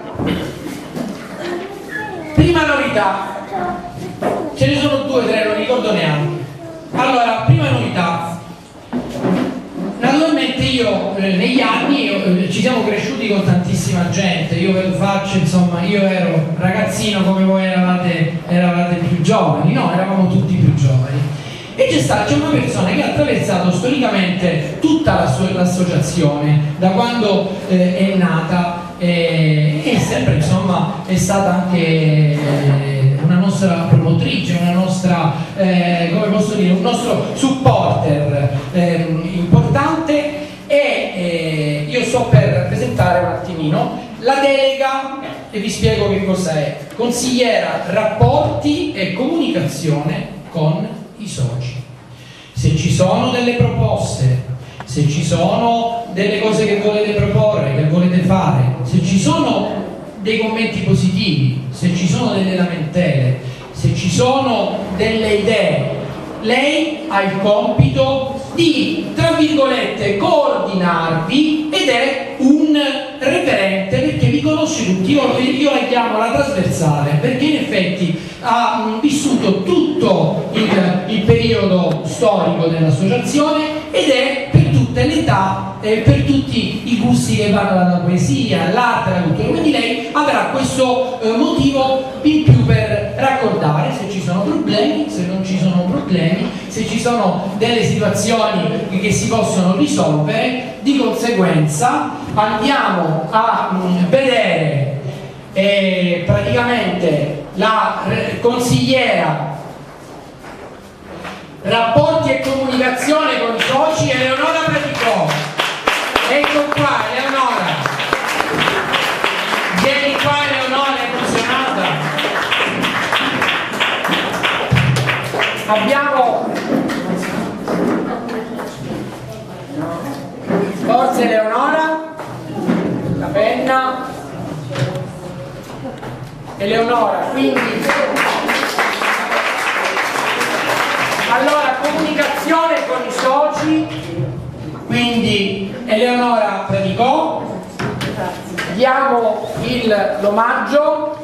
prima novità, ce ne sono due, tre, non ricordo neanche. Allora, prima novità, naturalmente io eh, negli anni eh, ci siamo cresciuti con tantissima gente. Io ve lo faccio, insomma, io ero ragazzino come voi eravate, eravate più giovani, no? Eravamo tutti più giovani. E c'è stata c'è una persona che ha attraversato storicamente tutta l'associazione, da quando eh, è nata, eh, e sempre, insomma, è stata anche eh, una nostra promotrice, una nostra, eh, come posso dire, un nostro supporter eh, importante. E eh, io sto per presentare un attimino la delega e vi spiego che cosa è. Consigliera rapporti e comunicazione con i soci. Se ci sono delle proposte, se ci sono delle cose che volete proporre, che volete fare, se ci sono dei commenti positivi, se ci sono delle lamentele, se ci sono delle idee, lei ha il compito di, tra virgolette, coordinarvi, ed è un referente perché vi conosce tutti. Io, io la chiamo la trasversale perché in effetti ha mh, vissuto tutto il, il periodo storico dell'associazione, ed è per tutte le età, eh, per tutti i gusti che vanno dalla poesia, all'arte, alla cultura. Quindi lei avrà questo eh, motivo in più per raccordare se ci sono problemi, se non ci sono problemi, se ci sono delle situazioni che si possono risolvere. Di conseguenza andiamo a mh, vedere eh, praticamente la eh, consigliera rapporti e comunicazione con i soci, Eleonora Praticò. Ecco qua Eleonora, vieni qua Eleonora, emozionata. Abbiamo forza Eleonora, la penna. Eleonora, quindi allora comunicazione con i soci, quindi Eleonora Praticò, diamo l'omaggio.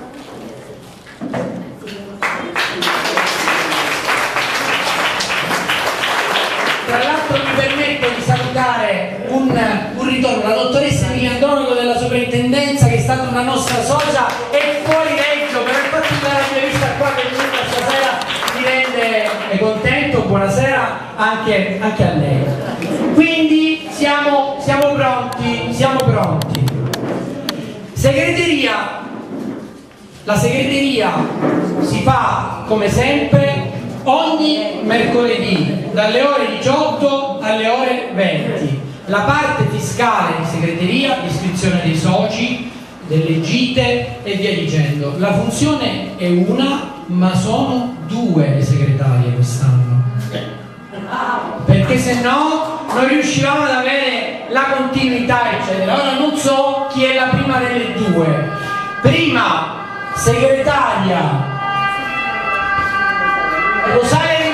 Tra l'altro mi permetto di salutare un, un ritorno, la dottoressa Miriam Donato della sovrintendenza, che è stata una nostra socia, e fuori Reggio, per il fatto di averla vista qua che è venuta stasera mi rende contento. Buonasera anche, anche a lei. Quindi siamo, siamo pronti, siamo pronti. Segreteria. La segreteria si fa come sempre ogni mercoledì dalle ore diciotto alle ore venti. La parte fiscale di segreteria, l'iscrizione dei soci, delle gite e via dicendo. La funzione è una, ma sono due le segretarie quest'anno, perché se no non riuscivamo ad avere la continuità eccetera. Ora non so chi è la prima delle due. Prima segretaria Rosaria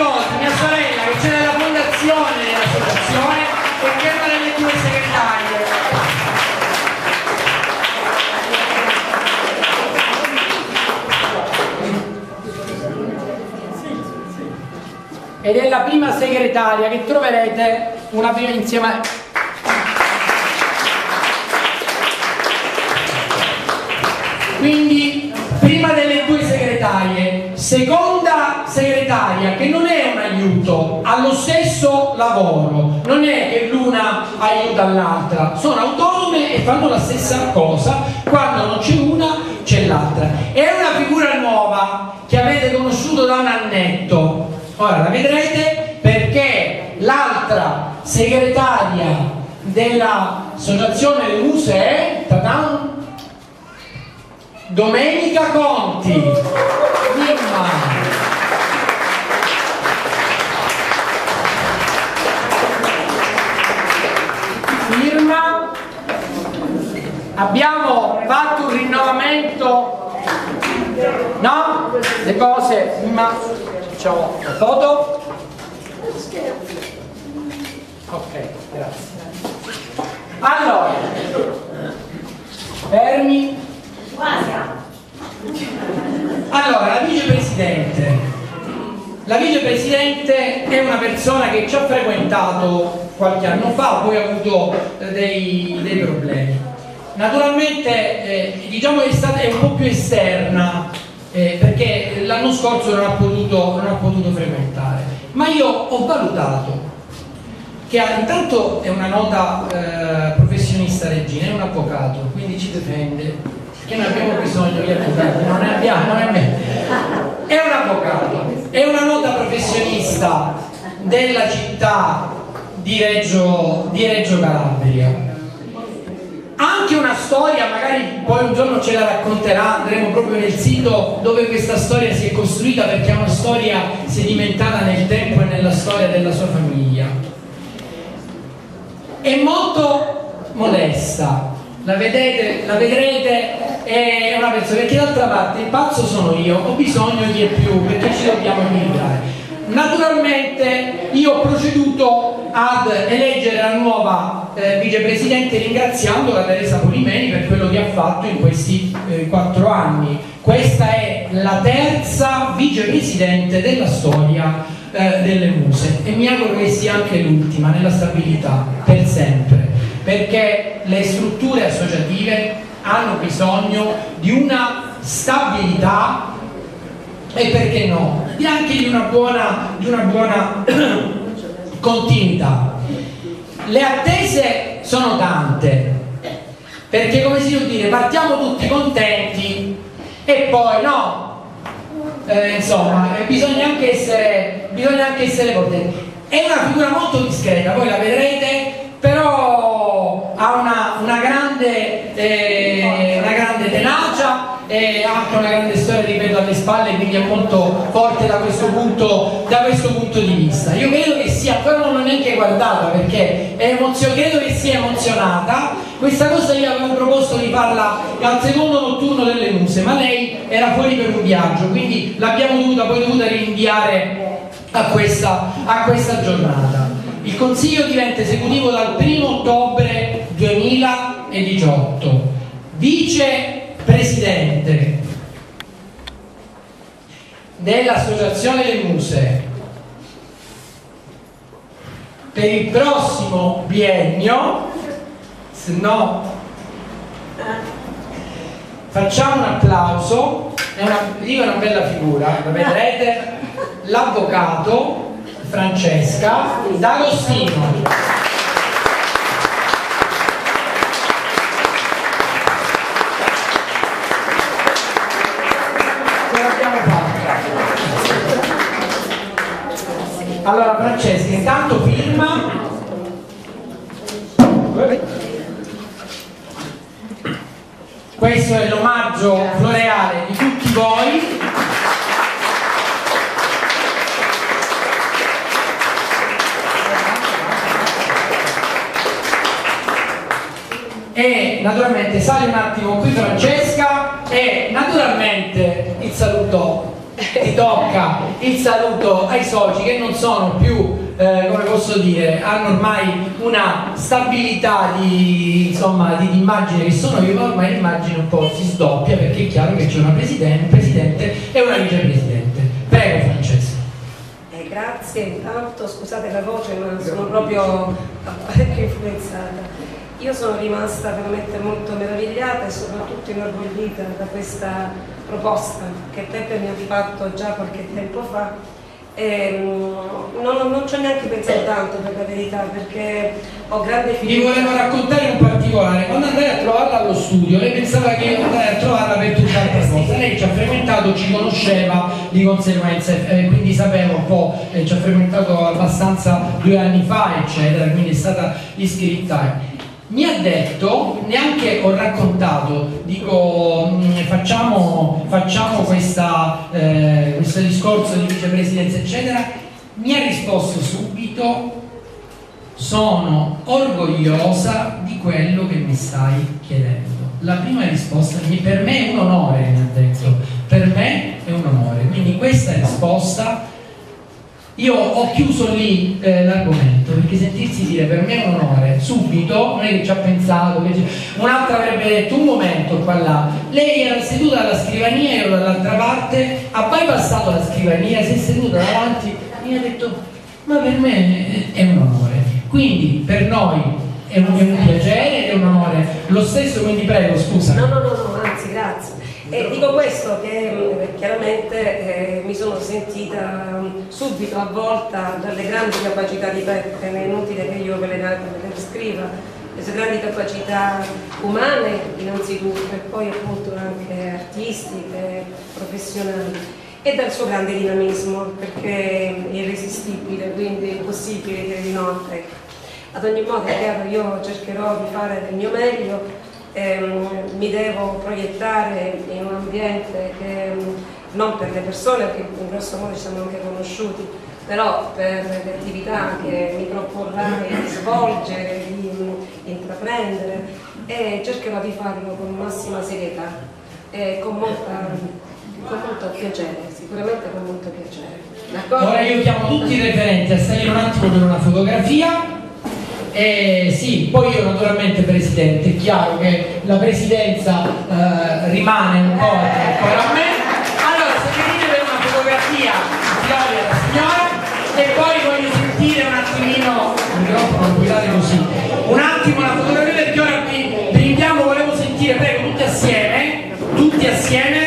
fondazione dell'associazione e che è una delle due segretarie. Ed è la prima segretaria che troverete una prima insieme a... Quindi prima delle due segretarie, seconda segretaria che non è un aiuto, ha lo stesso lavoro, non è che l'una aiuta l'altra, sono autonome e fanno la stessa cosa, quando non c'è una c'è l'altra. È una figura nuova che avete conosciuto da un annetto. Ora la vedrete perché l'altra segretaria dell'associazione Le Muse è ta-dan, Domenica Conti. Firma. Firma. Abbiamo fatto un rinnovamento, no? Le cose, firma. Facciamo la foto. Ok, grazie. Allora, fermi. Allora, la vicepresidente. La vicepresidente è una persona che ci ha frequentato qualche anno fa, poi ha avuto dei, dei problemi. Naturalmente, eh, diciamo che è stata è un po' più esterna. Eh, perché l'anno scorso non ha, potuto, non ha potuto frequentare, ma io ho valutato che ha, intanto è una nota eh, professionista regina, è un avvocato, quindi ci difende, che non abbiamo bisogno di avvocati, non ne abbiamo, non è me. È un avvocato, è una nota professionista della città di Reggio, di Reggio Calabria. Anche una storia, magari poi un giorno ce la racconterà, andremo proprio nel sito dove questa storia si è costruita, perché è una storia sedimentata nel tempo e nella storia della sua famiglia. È molto modesta, la vedete, la vedrete, è una persona, perché d'altra parte il pazzo sono io, ho bisogno di e più, perché ci dobbiamo equilibrare. Naturalmente io ho proceduto ad eleggere la nuova eh, vicepresidente ringraziando la Teresa Polimeni per quello che ha fatto in questi eh, quattro anni. Questa è la terza vicepresidente della storia eh, delle Muse e mi auguro che sia anche l'ultima nella stabilità per sempre, perché le strutture associative hanno bisogno di una stabilità e perché no, e anche di una buona, di una buona continuità. Le attese sono tante, perché come si può dire, partiamo tutti contenti e poi no, eh, insomma, bisogna anche essere, bisogna anche essere contenti. È una figura molto discreta, voi la vedrete, però ha una, una, grande, eh, una grande tenacia e anche una grande storia, ripeto, alle spalle, quindi è molto forte da questo punto, da questo punto di vista. Io credo che sia, ancora non l'ho neanche guardata perché è emozio, credo che sia emozionata. Questa cosa io avevo proposto di farla al secondo notturno delle Muse, ma lei era fuori per un viaggio, quindi l'abbiamo dovuta poi dovuta rinviare a questa, a questa giornata. Il Consiglio diventa esecutivo dal primo ottobre duemiladiciotto. Vice Presidente dell'Associazione Le Muse per il prossimo biennio, se no facciamo un applauso, è una, dico una bella figura, la vedrete, l'avvocato Francesca D'Agostino. Allora Francesca, intanto firma. Questo è l'omaggio floreale di tutti voi. E naturalmente sale un attimo qui Francesca e naturalmente il saluto ti tocca, il saluto ai soci che non sono più eh, come posso dire, hanno ormai una stabilità di, insomma, di, di immagine che sono io, ma ormai l'immagine un po' si sdoppia perché è chiaro che c'è una presidente, un presidente e una vicepresidente. Prego Francesca. Eh, grazie, intanto scusate la voce ma sono proprio parecchio influenzata. Io sono rimasta veramente molto meravigliata e soprattutto inorgoglita da questa proposta che Peppe mi ha fatto già qualche tempo fa. E, non, non ci ho neanche pensato tanto per la verità, perché ho grande fiducia. Vi volevo raccontare un particolare. Quando andai a trovarla allo studio, lei pensava che io andai a trovarla per tutt'altra cosa. Lei ci ha frequentato, ci conosceva di conseguenza, eh, quindi sapeva un po', eh, ci ha frequentato abbastanza due anni fa, eccetera, quindi è stata iscritta. Mi ha detto, neanche ho raccontato, dico mh, facciamo, facciamo questa, eh, questo discorso di vicepresidenza eccetera, mi ha risposto subito: sono orgogliosa di quello che mi stai chiedendo. La prima risposta, per me è un onore, mi ha detto, per me è un onore, quindi questa risposta. Io ho chiuso lì eh, l'argomento, perché sentirsi dire per me è un onore subito, non è che ci ha pensato, un'altra avrebbe detto un momento qua là, lei era seduta alla scrivania, io ero dall'altra parte, ha bypassato la scrivania, si è seduta davanti, mi ha detto ma per me è un onore, quindi per noi è un, è un piacere, è un onore, lo stesso, quindi prego scusa. No, no, no, no, anzi grazie. E dico questo che chiaramente eh, mi sono sentita subito avvolta dalle grandi capacità di Peppe, è inutile che io ve le, ve le descriva, le sue grandi capacità umane innanzitutto e poi appunto anche artistiche, professionali, e dal suo grande dinamismo, perché è irresistibile, quindi è impossibile dire di no. Ecco. Ad ogni modo è chiaro, io cercherò di fare del mio meglio. Ehm, mi devo proiettare in un ambiente che non per le persone, perché in grosso modo ci siamo anche conosciuti, però per le attività che mi proporrai di svolgere, di, di intraprendere, e cercherò di farlo con massima serietà e con, molta, con molto piacere, sicuramente con molto piacere. Ora io chiamo tutti i referenti a salire un attimo per una fotografia. Eh, sì, poi io naturalmente presidente, è chiaro che la presidenza eh, rimane un po' ancora a me. Allora, se venite per una fotografia, Flavia, la signora, e poi voglio sentire un attimino, il microfono non guidate così, un attimo la fotografia, perché ora vi brindiamo, volevo sentire, prego, tutti assieme, tutti assieme,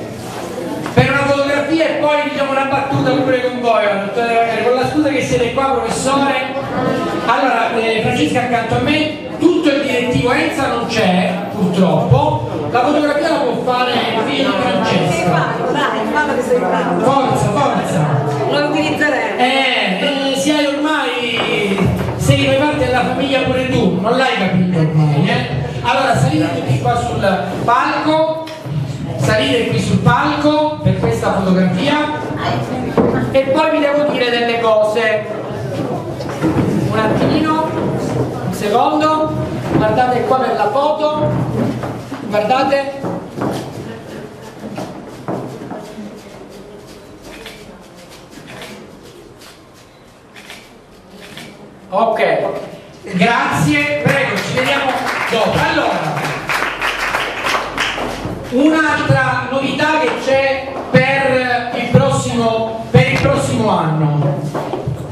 per una fotografia e poi diciamo una battuta pure con voi, con la scusa che siete qua, professore. Allora, eh, Francesca accanto a me, tutto il direttivo Enza non c'è, purtroppo, la fotografia la può fare il figlio di Francesca. Dai, fallo che sei bravo. Forza, forza. Lo utilizzeremo. Eh, eh, si hai ormai, sei fai parte della famiglia pure tu, non l'hai capito ormai, eh? Allora, salite tutti qua sul palco, salite qui sul palco per questa fotografia e poi vi devo dire delle cose. Un attimino, un secondo, guardate qua per la foto, guardate. Ok, grazie, prego, ci vediamo dopo. Allora, un'altra novità che c'è per il prossimo, per il prossimo anno.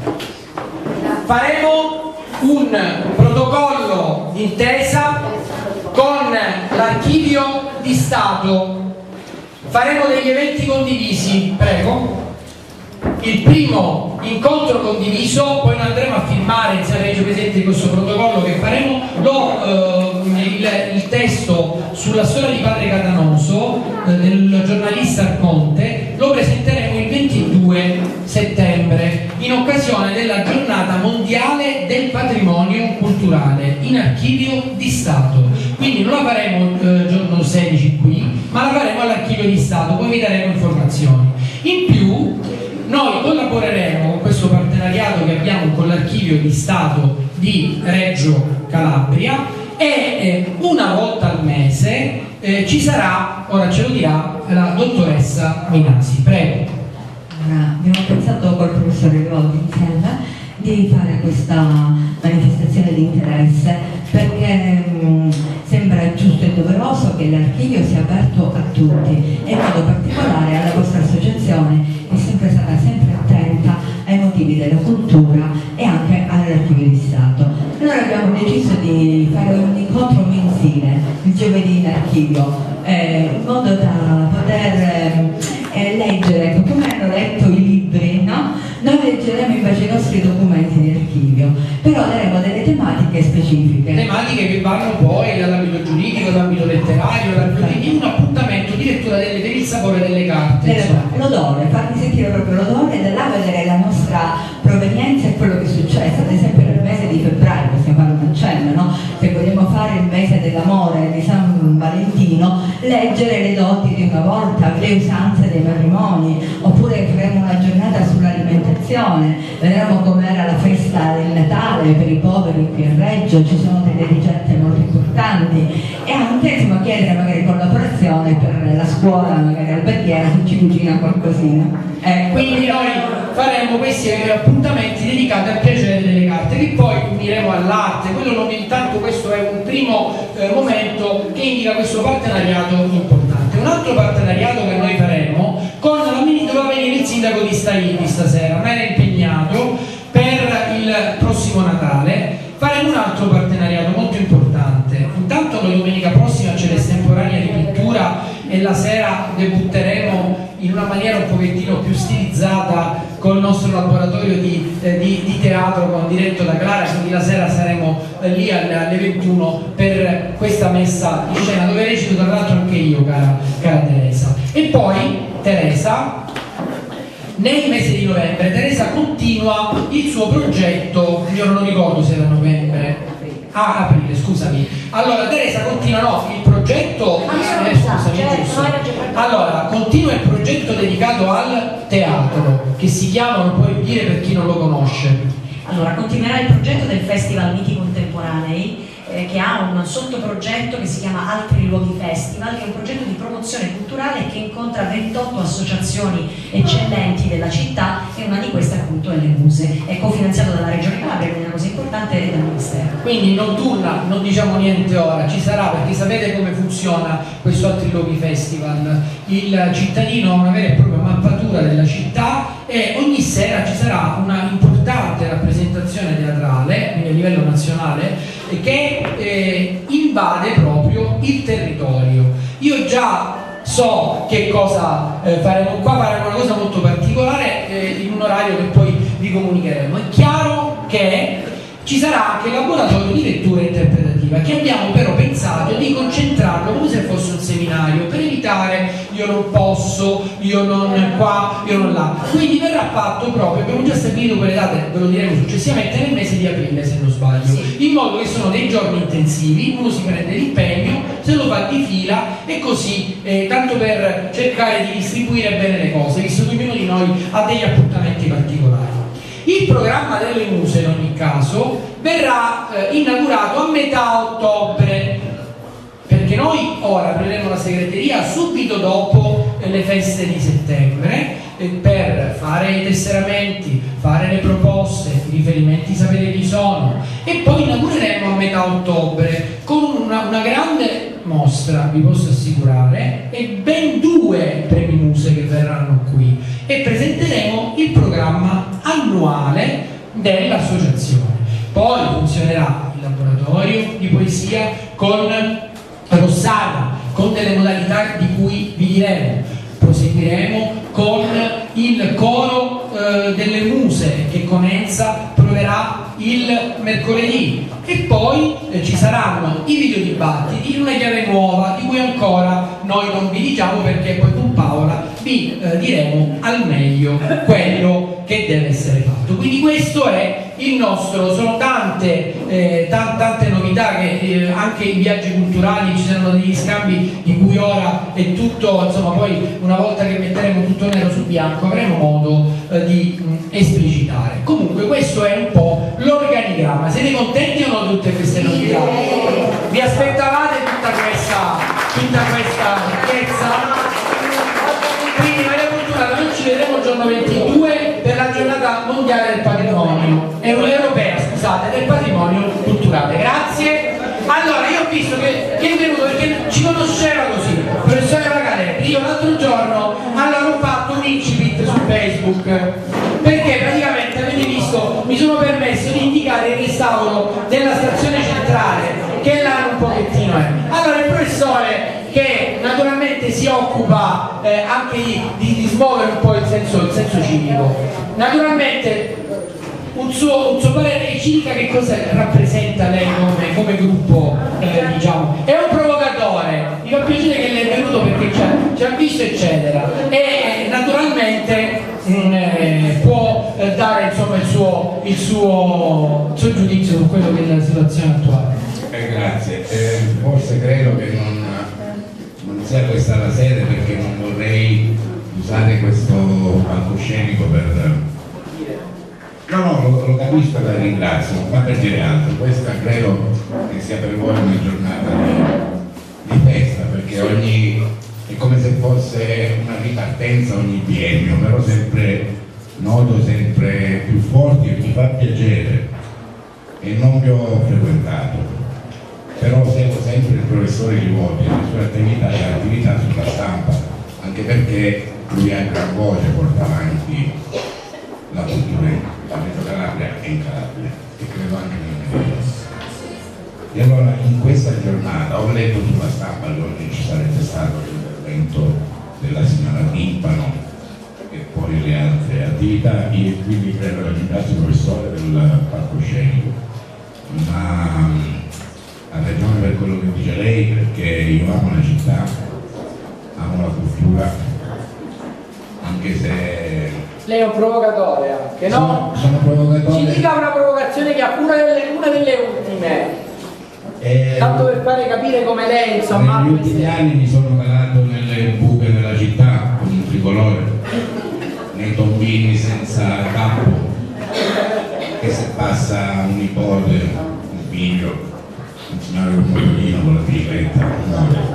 Faremo un protocollo d'intesa con l'Archivio di Stato, faremo degli eventi condivisi, prego. Il primo incontro condiviso, poi noi andremo a firmare insieme ai vicepresidenti di questo protocollo che faremo, lo, eh, il, il testo sulla storia di Padre Catanoso eh, del giornalista Arconte, lo presenteremo il ventidue settembre in occasione della giornata mondiale del patrimonio culturale in Archivio di Stato. Quindi non la faremo il eh, giorno sedici qui, ma la faremo all'Archivio di Stato, poi vi daremo informazioni. In più noi collaboreremo con questo partenariato che abbiamo con l'Archivio di Stato di Reggio Calabria e eh, una volta al mese eh, ci sarà, ora ce lo dirà, la dottoressa Minasi. Prego. Allora, abbiamo pensato col professore Leotti insieme di fare questa manifestazione di interesse, perché mh, sembra giusto e doveroso che l'archivio sia aperto a tutti e in modo particolare alla vostra associazione, che è sempre stata sempre attenta ai motivi della cultura e anche all'archivio di Stato. Allora abbiamo deciso di fare un incontro mensile il giovedì in archivio, eh, in modo da poter eh, leggere, ecco, come hanno letto i libri, no? Noi leggeremo invece i nostri documenti di archivio, però daremo delle tematiche specifiche. Tematiche che vanno poi dall'ambito giuridico, dall'ambito letterario, dall'ambito di un appuntamento di lettura delle, per il sapore delle carte. L'odore, farvi sentire proprio l'odore e da là vedere la nostra provenienza e quello che è successo. Ad esempio nel mese di febbraio, possiamo fare un accenno, no? Se vogliamo fare il mese dell'amore di San Valentino, leggere le doti di una volta, le usanze dei matrimoni, oppure faremo una giornata sull'alimentazione, vedremo com'era la festa del Natale per i poveri qui a Reggio, ci sono delle ricette molto importanti e anche insomma chiedere magari collaborazione per la scuola, magari alberghiera, se ci cucina qualcosina. Eh, quindi noi faremo questi appuntamenti dedicati al piacere delle carte, che poi uniremo all'arte. Quello non, intanto questo è un primo eh, momento che indica questo partenariato importante. Un altro partenariato che noi faremo con la doveva venire il sindaco di Staini stasera, ma era impegnato per il prossimo Natale. Faremo un altro partenariato molto importante. Intanto noi domenica prossima c'è l'estemporanea di pittura e la sera debutteremo in una maniera un pochettino più stilizzata col nostro laboratorio di, eh, di, di teatro con, diretto da Clara, quindi la sera saremo eh, lì alle, alle ventuno per questa messa in scena dove recito tra l'altro anche io, cara, cara Teresa. E poi Teresa, nel mese di novembre, Teresa continua il suo progetto, io non lo ricordo se era novembre, ah, aprile, scusami. Allora, Teresa continua, no, il progetto, eh, scusami, giusto. Allora, continua il progetto dedicato al teatro, che si chiama, lo puoi dire per chi non lo conosce? Allora, continuerà il progetto del Festival Miti Contemporanei, eh, che ha un sottoprogetto che si chiama Altri Luoghi Festival, che è un progetto di promozione culturale che incontra ventotto associazioni eccellenti della città, e una di queste appunto è le Muse. È cofinanziato dalla Regione Calabria, quindi è una cosa importante, e dal Ministero. Quindi notturna, non diciamo niente ora, ci sarà, perché sapete come funziona questo Altri Luoghi Festival. Il cittadino ha una vera e propria mappatura della città e ogni sera ci sarà una importante rappresentazione teatrale, quindi a livello nazionale, che eh, invade proprio il territorio. Io già so che cosa eh, faremo qua, faremo una cosa molto particolare eh, in un orario che poi vi comunicheremo. È chiaro che ci sarà anche il laboratorio di lettura interpretativa, che abbiamo però pensato di concentrarlo come se fosse un seminario, per evitare io non posso, io non qua, io non là. Quindi verrà fatto proprio, abbiamo già stabilito quelle date, ve lo diremo successivamente, nel mese di aprile se non sbaglio, sì. In modo che sono dei giorni intensivi, uno si prende l'impegno, se lo fa di fila e così, eh, tanto per cercare di distribuire bene le cose, visto che ognuno di noi ha degli appuntamenti particolari. Il programma delle Muse in ogni caso verrà eh, inaugurato a metà ottobre, perché noi ora apriremo la segreteria subito dopo eh, le feste di settembre eh, per fare i tesseramenti, fare le proposte, i riferimenti sapete chi sono, e poi inaugureremo a metà ottobre con una, una grande mostra, vi posso assicurare, e ben due premi Muse che verranno qui, e presenteremo il programma annuale dell'associazione. Poi funzionerà il laboratorio di poesia con Rossana, con delle modalità di cui vi diremo. Proseguiremo con il coro eh, delle Muse, che con Enza proverà il mercoledì, e poi eh, ci saranno i videodibattiti in una chiave nuova di cui ancora noi non vi diciamo, perché poi con Paola vi eh, diremo al meglio quello che deve essere fatto. Quindi questo è il nostro, sono tante, eh, tante, tante novità, che eh, anche i viaggi culturali, ci saranno degli scambi di cui ora è tutto, insomma, poi una volta che metteremo tutto nero su bianco avremo modo eh, di mh, esplicitare. Comunque questo è un po' l'organigramma. Siete contenti o no di tutte queste novità? Vi aspettavate tutta questa, tutta questa ricchezza? Quindi Maria Cultura, noi ci vedremo il giorno ventidue per la giornata mondiale del patrimonio. È occupa eh, anche di, di, di smuovere un po' il senso, il senso civico. Naturalmente un suo, un suo parere, e ci dica che cosa rappresenta lei come, come gruppo, eh, diciamo. È un provocatore, mi fa piacere che lei è venuto perché ci ha visto eccetera, e eh, naturalmente mh, eh, può eh, dare insomma il suo, il, suo, il suo giudizio su quello che è la situazione attuale. Eh, grazie, eh, forse credo che non, non sia questa la sede, perché non vorrei usare questo palcoscenico per... No, no, lo, lo capisco e la ringrazio, ma per dire altro, questa credo che sia per voi una giornata di, di festa, perché ogni, è come se fosse una ripartenza ogni biennio, però sempre noto sempre più forti, e mi fa piacere, e non vi ho frequentato, però seguo sempre il professore Livoti e le sue attività e attività sulla stampa, anche perché lui a gran voce porta avanti la cultura a Reggio Calabria e in Calabria, e credo anche nel Medio. E allora in questa giornata ho letto sulla stampa che oggi ci sarebbe stato l'intervento della signora Timpano e poi le altre attività, e quindi credo che ringrazio il professore del palcoscenico, ma ha ragione per quello che dice lei, perché io amo la città, amo la cultura, anche se... Lei è un provocatore anche, no? Sono, sono provocatore. Ci dica una provocazione che ha una delle, una delle ultime. Eh, Tanto per fare capire come lei, insomma. Negli ultimi anni mi sono calato nelle buche della città con un tricolore, nei tombini senza capo, che se passa un nipote, un figlio, un signore con un motorino con la bicicletta, muore.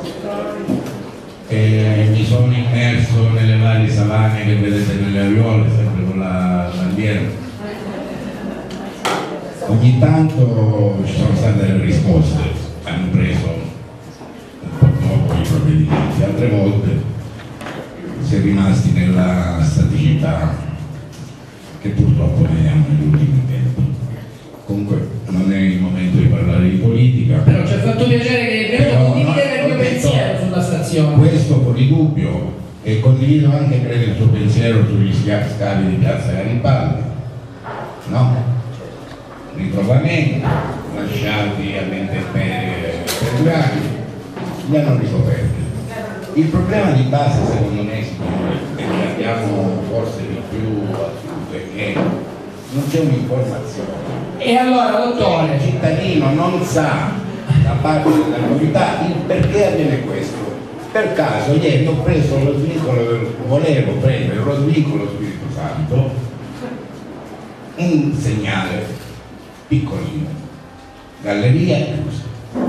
E mi sono immerso nelle varie savane che vedete nelle aiuole, sempre con la bandiera. Ogni tanto ci sono state delle risposte, hanno preso un po' dopo i provvedimenti, altre volte si è rimasti nella staticità che purtroppo vediamo negli ultimi tempi. Comunque non è il momento di parlare di politica. Però ci ha fatto piacere che è venuto a condividere il mio pensiero sulla stazione. Questo fuori dubbio, e condivido anche credo il suo pensiero sugli scavi di Piazza Garibaldi, no? Ritrovamenti lasciati all'intemperie per due anni, li hanno ricoperti. Il problema di base secondo me, signore, e che abbiamo forse di più a sud, è che non c'è un'informazione. E allora, dottore, il cittadino non sa da parte dell'autorità il perché avviene questo. Per caso ieri ho preso lo svincolo, volevo prendere lo svincolo Spirito Santo, un segnale piccolino, galleria chiusa.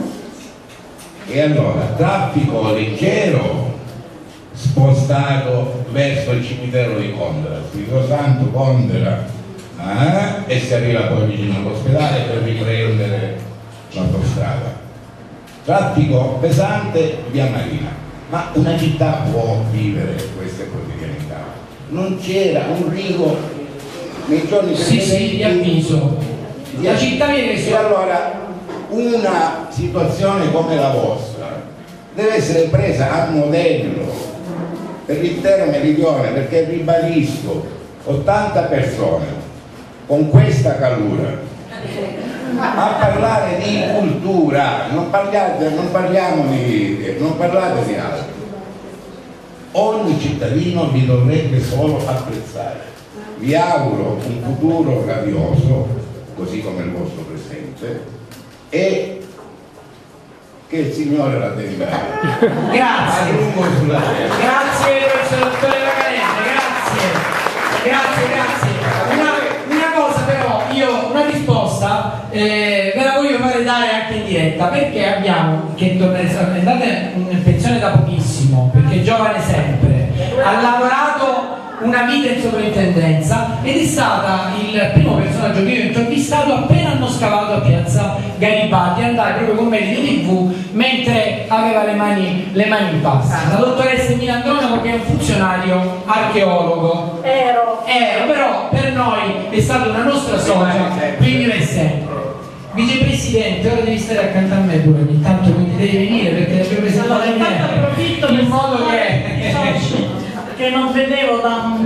E allora traffico leggero spostato verso il cimitero di Condera, Spirito Santo, Condera, Ah, e si arriva poi vicino all'ospedale per riprendere l'autostrada. Traffico pesante via Marina, ma una città può vivere queste quotidianità. Non c'era un rigo nei giorni sì, sì, di avviso. La città viene e allora una situazione come la vostra deve essere presa a modello per l'intero meridione, perché ribadisco, ottanta persone con questa calura a parlare di cultura, non, parliate, non parliamo di non parlate di altro. Ogni cittadino vi dovrebbe solo apprezzare. Vi auguro un futuro radioso, così come il vostro presente, e che il Signore la tenga grazie a lungo sulla terra. Grazie professor dottore Vacanese, grazie grazie grazie una, una cosa però, io una risposta eh, ve la voglio fare dare anche in diretta, perché abbiamo che è andata in pensione da pochissimo, perché è giovane sempre, ha lavorato una vita in sovrintendenza ed è stata il primo personaggio che io ho intervistato appena hanno scavato a Piazza Garibaldi, andai proprio con me di tivù mentre aveva le mani, le mani in pasta. La dottoressa Emina Andronovo, che è un funzionario archeologo, ero, ero però per noi è stata una nostra socia, quindi è sempre. Vicepresidente, ora devi stare accanto a me pure ogni tanto, quindi devi venire perché abbiamo presentato in modo che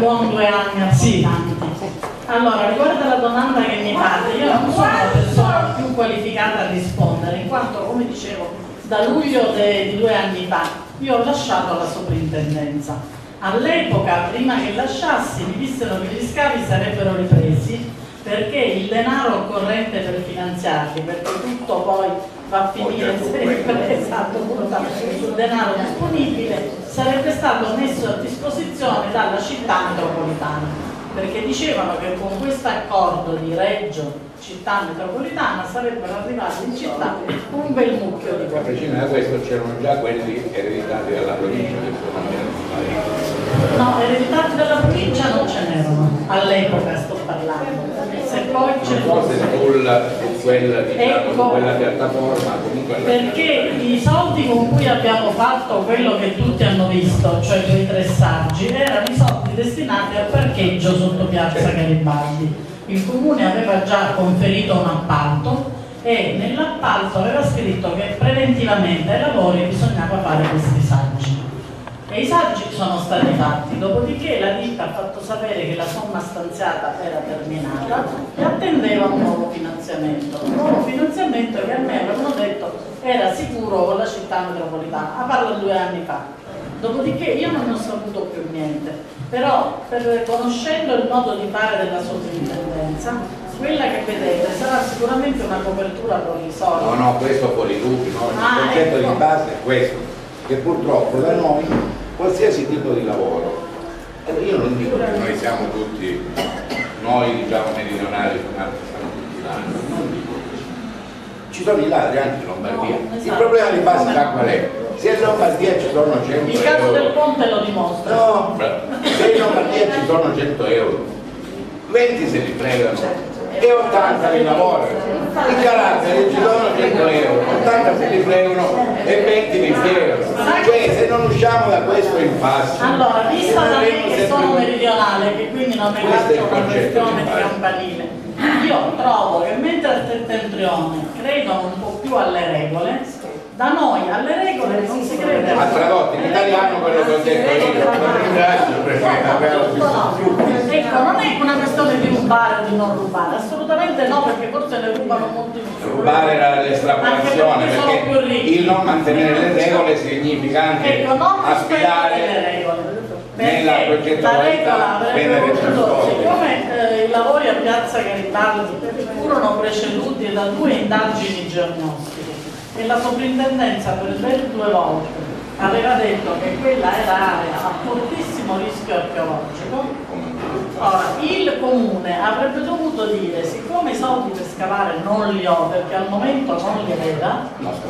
buon due anni abbondanti. Allora, riguardo alla domanda che mi fate, io non sono la persona più qualificata a rispondere, in quanto, come dicevo, da luglio de, di due anni fa io ho lasciato la soprintendenza. All'epoca, prima che lasciassi, mi dissero che gli scavi sarebbero ripresi perché il denaro occorrente per finanziarli, perché tutto poi va a finire sempre esatto, sul denaro disponibile, sarebbe stato messo a disposizione dalla città metropolitana, perché dicevano che con questo accordo di Reggio città metropolitana sarebbero arrivati in città un bel mucchio di cose. A prescindere da questo c'erano già quelli ereditati dalla provincia che sono no, ereditati dalla provincia non ce n'erano, all'epoca sto parlando. Se poi c'è forse quella, quella, diciamo, ecco, quella piattaforma comunque perché i soldi con cui abbiamo fatto quello che tutti hanno visto, cioè quei tre saggi, erano i soldi destinati al parcheggio sotto piazza Garibaldi. Il comune aveva già conferito un appalto e nell'appalto aveva scritto che preventivamente ai lavori bisognava fare questi saggi. E i saggi sono stati fatti, dopodiché la ditta ha fatto sapere che la somma stanziata era terminata e attendeva un nuovo finanziamento. Un nuovo finanziamento che a me avevano detto era sicuro con la città metropolitana, a parlo due anni fa. Dopodiché io non ne ho saputo più niente, però per, conoscendo il modo di fare della sovrintendenza, quella che vedete sarà sicuramente una copertura provvisoria. No, no, questo fuori dubbi, no? Il ah, concetto ecco. di base è questo, che purtroppo da noi qualsiasi tipo di lavoro, io non dico che noi siamo tutti, noi diciamo meridionali, siamo tutti ladri, non dico così. Ci sono i ladri anche in Lombardia. No, esatto. Il problema di base sa qual è? Se in Lombardia ci sono cento euro. Il caso del ponte lo dimostra. No, se in Lombardia ci sono cento euro, venti se li prendono e ottanta li lavorano. In carattere ci sono cento euro, ottanta se li prendono e venti li impiegano. Cioè se non usciamo da questo impasse. Allora, vista da me che sono meridionale, che quindi non ne faccio una questione di campanile, io trovo che mentre al settentrione credono un po' più alle regole, da noi alle regole non si crede. Ha tradotto in italiano quello che ho detto io. Ringrazio Presidente. Ecco, non è una questione di rubare o di non rubare, assolutamente no, perché forse ne rubano molti più. Rubare era l'estrapolazione, perché il non mantenere le regole significa anche ecco, non aspirare le regole. nella progettualità avrebbe voluto, siccome eh, i lavori a piazza Garibaldi furono preceduti da due indagini geognostiche e la soprintendenza per ben due volte aveva detto che quella era area a fortissimo rischio archeologico, ora il comune avrebbe dovuto dire, siccome i soldi per scavare non li ho perché al momento non li aveva,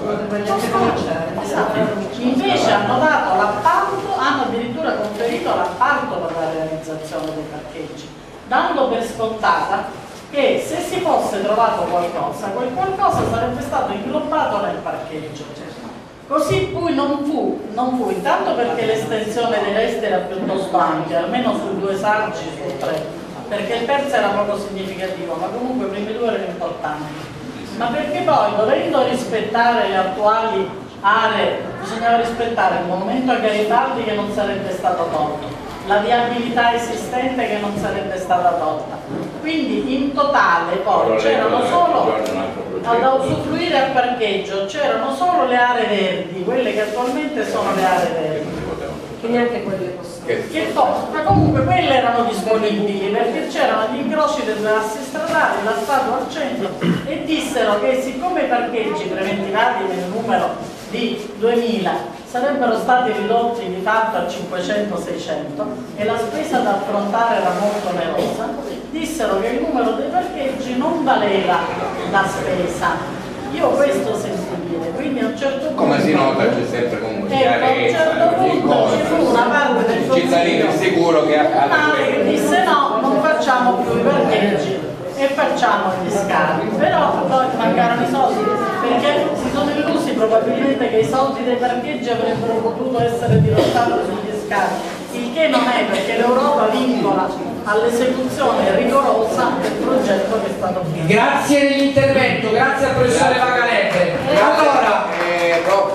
esatto. Invece hanno dato l'appalto, hanno addirittura conferito l'appalto per la realizzazione dei parcheggi, dando per scontata che se si fosse trovato qualcosa, quel qualcosa sarebbe stato inglobato nel parcheggio. Così poi non fu, non fu intanto perché l'estensione dei resti era piuttosto ampia, almeno su due saggi su tre, perché il terzo era poco significativo, ma comunque i primi due erano importanti, ma perché poi dovendo rispettare le attuali aree, bisognava rispettare il monumento a Garibaldi che non sarebbe stato tolto, la viabilità esistente che non sarebbe stata tolta. Quindi in totale poi c'erano solo, da usufruire a parcheggio, c'erano solo le aree verdi, quelle che attualmente sono le aree verdi. Che neanche quelle possono. Che ma comunque quelle erano disponibili perché c'erano gli incroci dei due assi stradali, la statua al centro e dissero che siccome i parcheggi preventivati nel numero di duemila sarebbero stati ridotti di fatto a cinquecento seicento e la spesa da affrontare era molto onerosa, dissero che il numero dei parcheggi non valeva la spesa. Io questo sento dire, quindi a un certo punto... Come si nota c'è sempre comunque ecco, a un certo punto ci fu una parte del cittadino sicuro che accade che disse no, non facciamo più i parcheggi e facciamo gli scavi, però poi mancarono i soldi perché si sono illusi probabilmente che i soldi dei parcheggi avrebbero potuto essere dirottati sugli scavi, il che non è perché l'Europa vincola all'esecuzione rigorosa del progetto che è stato finito. Grazie dell'intervento, grazie al professore Vagalente. Allora, eh,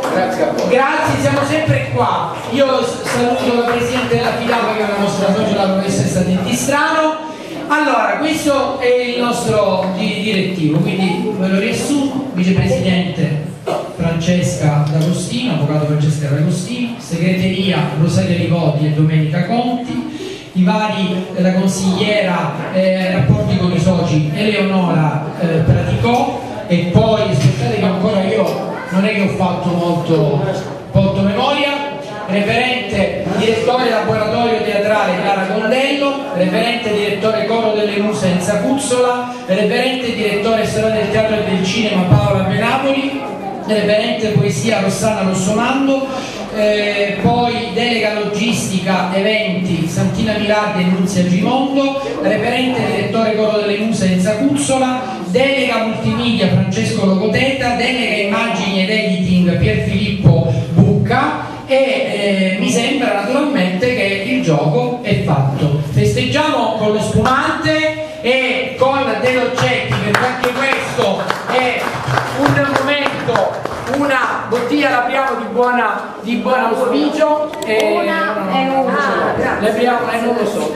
Grazie a voi. Grazie, siamo sempre qua. Io saluto la Presidente della FIDAPA, che è la nostra socia, la professoressa Dentistrano. Allora, questo è il nostro direttivo, quindi ve lo riassumo: vicepresidente Francesca D'Agostino, avvocato Francesca D'Agostino, segreteria Rosaria Rivoti e Domenica Conti, i vari, la consigliera eh, rapporti con i soci Eleonora eh, Praticò, e poi aspettate che ancora io non è che ho fatto molto, molto memoria, referente direttore laboratorio teatrale Clara Condello, referente direttore coro delle Muse Enza Cuzzola, referente direttore storia del teatro e del cinema Paola Benapoli, referente poesia Rossana Rossomando, eh, poi delega logistica eventi Santina Milardi e Nunzia Gimondo, referente direttore coro delle Muse Enza Cuzzola, delega multimedia Francesco Logoteta, delega immagini ed editing Pierfilippo Bucca. E eh, mi sembra naturalmente che il gioco è fatto. Festeggiamo con lo spumante e con dei dolcetti, perché anche questo è un momento, una bottiglia l'apriamo di buona di buon auspicio e una e una l'apriamo e non lo so.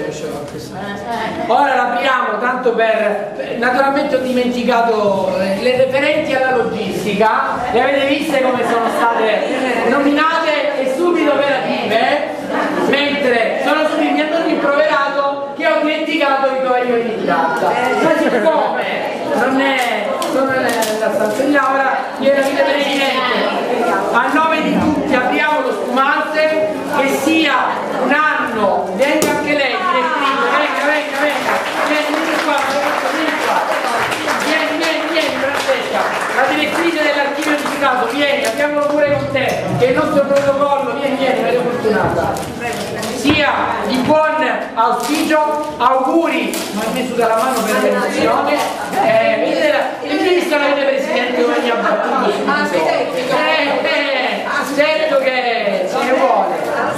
Ora l'apriamo tanto per, naturalmente ho dimenticato le referenti alla logistica, le avete viste come sono state nominate e subito operative, mentre sono subito mi hanno rimproverato che ho dimenticato i tovaglioli di carta, ma siccome non è sono nella stanza di Laura, gliela vedete niente. A nome di tutti apriamo lo spumante, che sia un anno, venga anche lei, direttrice, venga, venga, venga, vieni, vieni qua, vieni qua, vieni, vieni, vieni, Francesca, la direttrice dell'archivio di Stato, vieni, abbiamolo pure con te, che è il nostro protocollo, vieni, vieni, sei fortunata. Sia di buon auspicio, auguri, mi ha messo dalla mano per l'emozione, eh, il visto l'avete presidente come mi ha battuto subito, eh, eh, certo che ce ne vuole.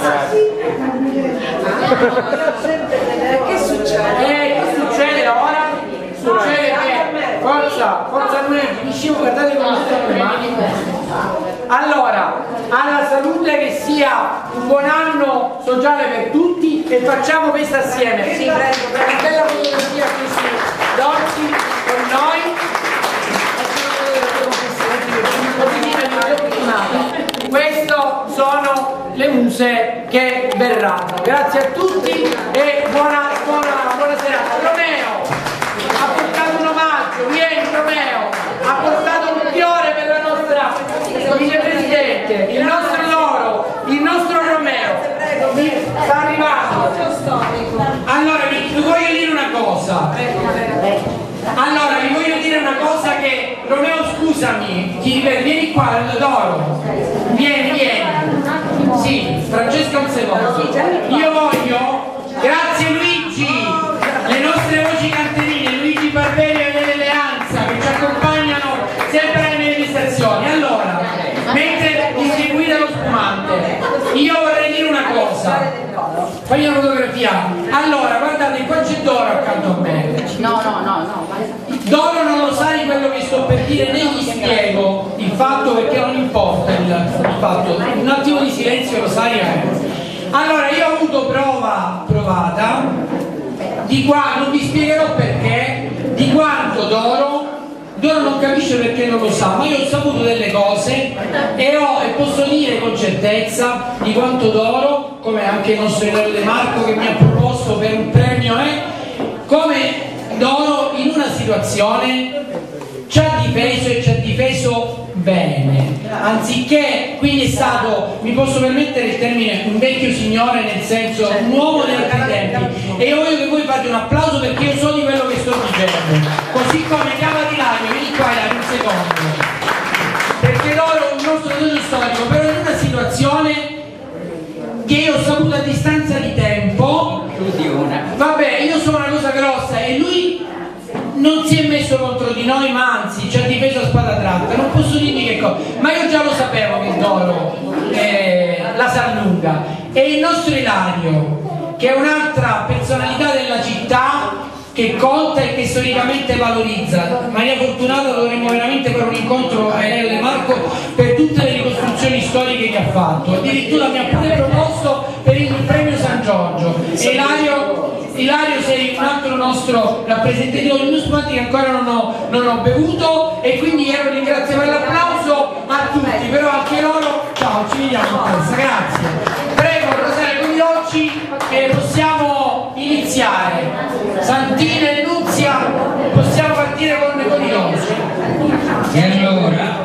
Che succede? Eh, che succede ora? Succede che, forza, forza noi, finisciamo, guardate come stanno le mani. Allora, alla salute, che sia un buon anno sociale per tutti e facciamo questo assieme. Sì, prego, prego. Una bella fotografia a questi dolci con noi. Queste sono le muse che verranno. Grazie a tutti e buona, buona, buona serata. Romeo ha portato un omaggio, vieni Romeo, ha portato un fiore per la nostra vicepresidente, il nostro loro, il nostro Romeo sta arrivando. Allora vi, vi voglio dire una cosa. Allora vi voglio dire una cosa che Romeo, scusami, ti ripeto, vieni qua, Doro, vieni, vieni. Sì, Francesca un secondo. Io voglio, grazie Luigi, le nostre voci canterine, Luigi Barberi e dell'Alleanza, che ci accompagnano sempre alle manifestazioni. Allora, mentre distribuite lo spumante, io vorrei dire una cosa. Fai una fotografia. Allora, guardate, qua c'è Doro accanto a me. No, no, no, no. Doro non lo sa di quello che sto per dire, né gli spiego il fatto, perché non importa il, il fatto. Un attimo di silenzio, Rosaria. Allora, io ho avuto prova provata di qua, non vi spiegherò perché, di quanto Doro Doro non capisce perché non lo sa, ma io ho saputo delle cose e, ho, e posso dire con certezza di quanto Doro, come anche il nostro Ilario De Marco che mi ha proposto per un premio, eh, come Doro in una situazione ci ha difeso e ci ha difeso bene, anziché, quindi è stato, mi posso permettere il termine, un vecchio signore, nel senso un uomo degli altri tempi, e io voglio che voi fate un applauso perché io so di quello che sto dicendo, così come chiama di Ilario, vieni qua Ilario un secondo, perché loro un nostro socio storico, però in una situazione che io ho saputo a distanza di tempo, vabbè, io sono una cosa grossa e lui non si è messo contro di noi, ma anzi ci ha difeso a spada tratta, non posso dirvi che cosa, ma io già lo sapevo che Doro eh, la sa lunga. E il nostro Ilario, che è un'altra personalità della città, che conta e che storicamente valorizza. Maria Fortunata dovremmo veramente fare un incontro a Elena De Marco per tutte le ricostruzioni storiche che ha fatto. Addirittura mi ha pure proposto per il premio San Giorgio. E Ilario, Ilario sei un altro nostro rappresentativo del Newsmat che ancora non ho, non ho bevuto, e quindi io ringrazio per l'applauso a tutti, però anche loro, ciao, ci vediamo a presto, grazie. Prego Rosario Cogliocci che possiamo iniziare. Santina e Nunzia, possiamo partire con Cogliocci. E allora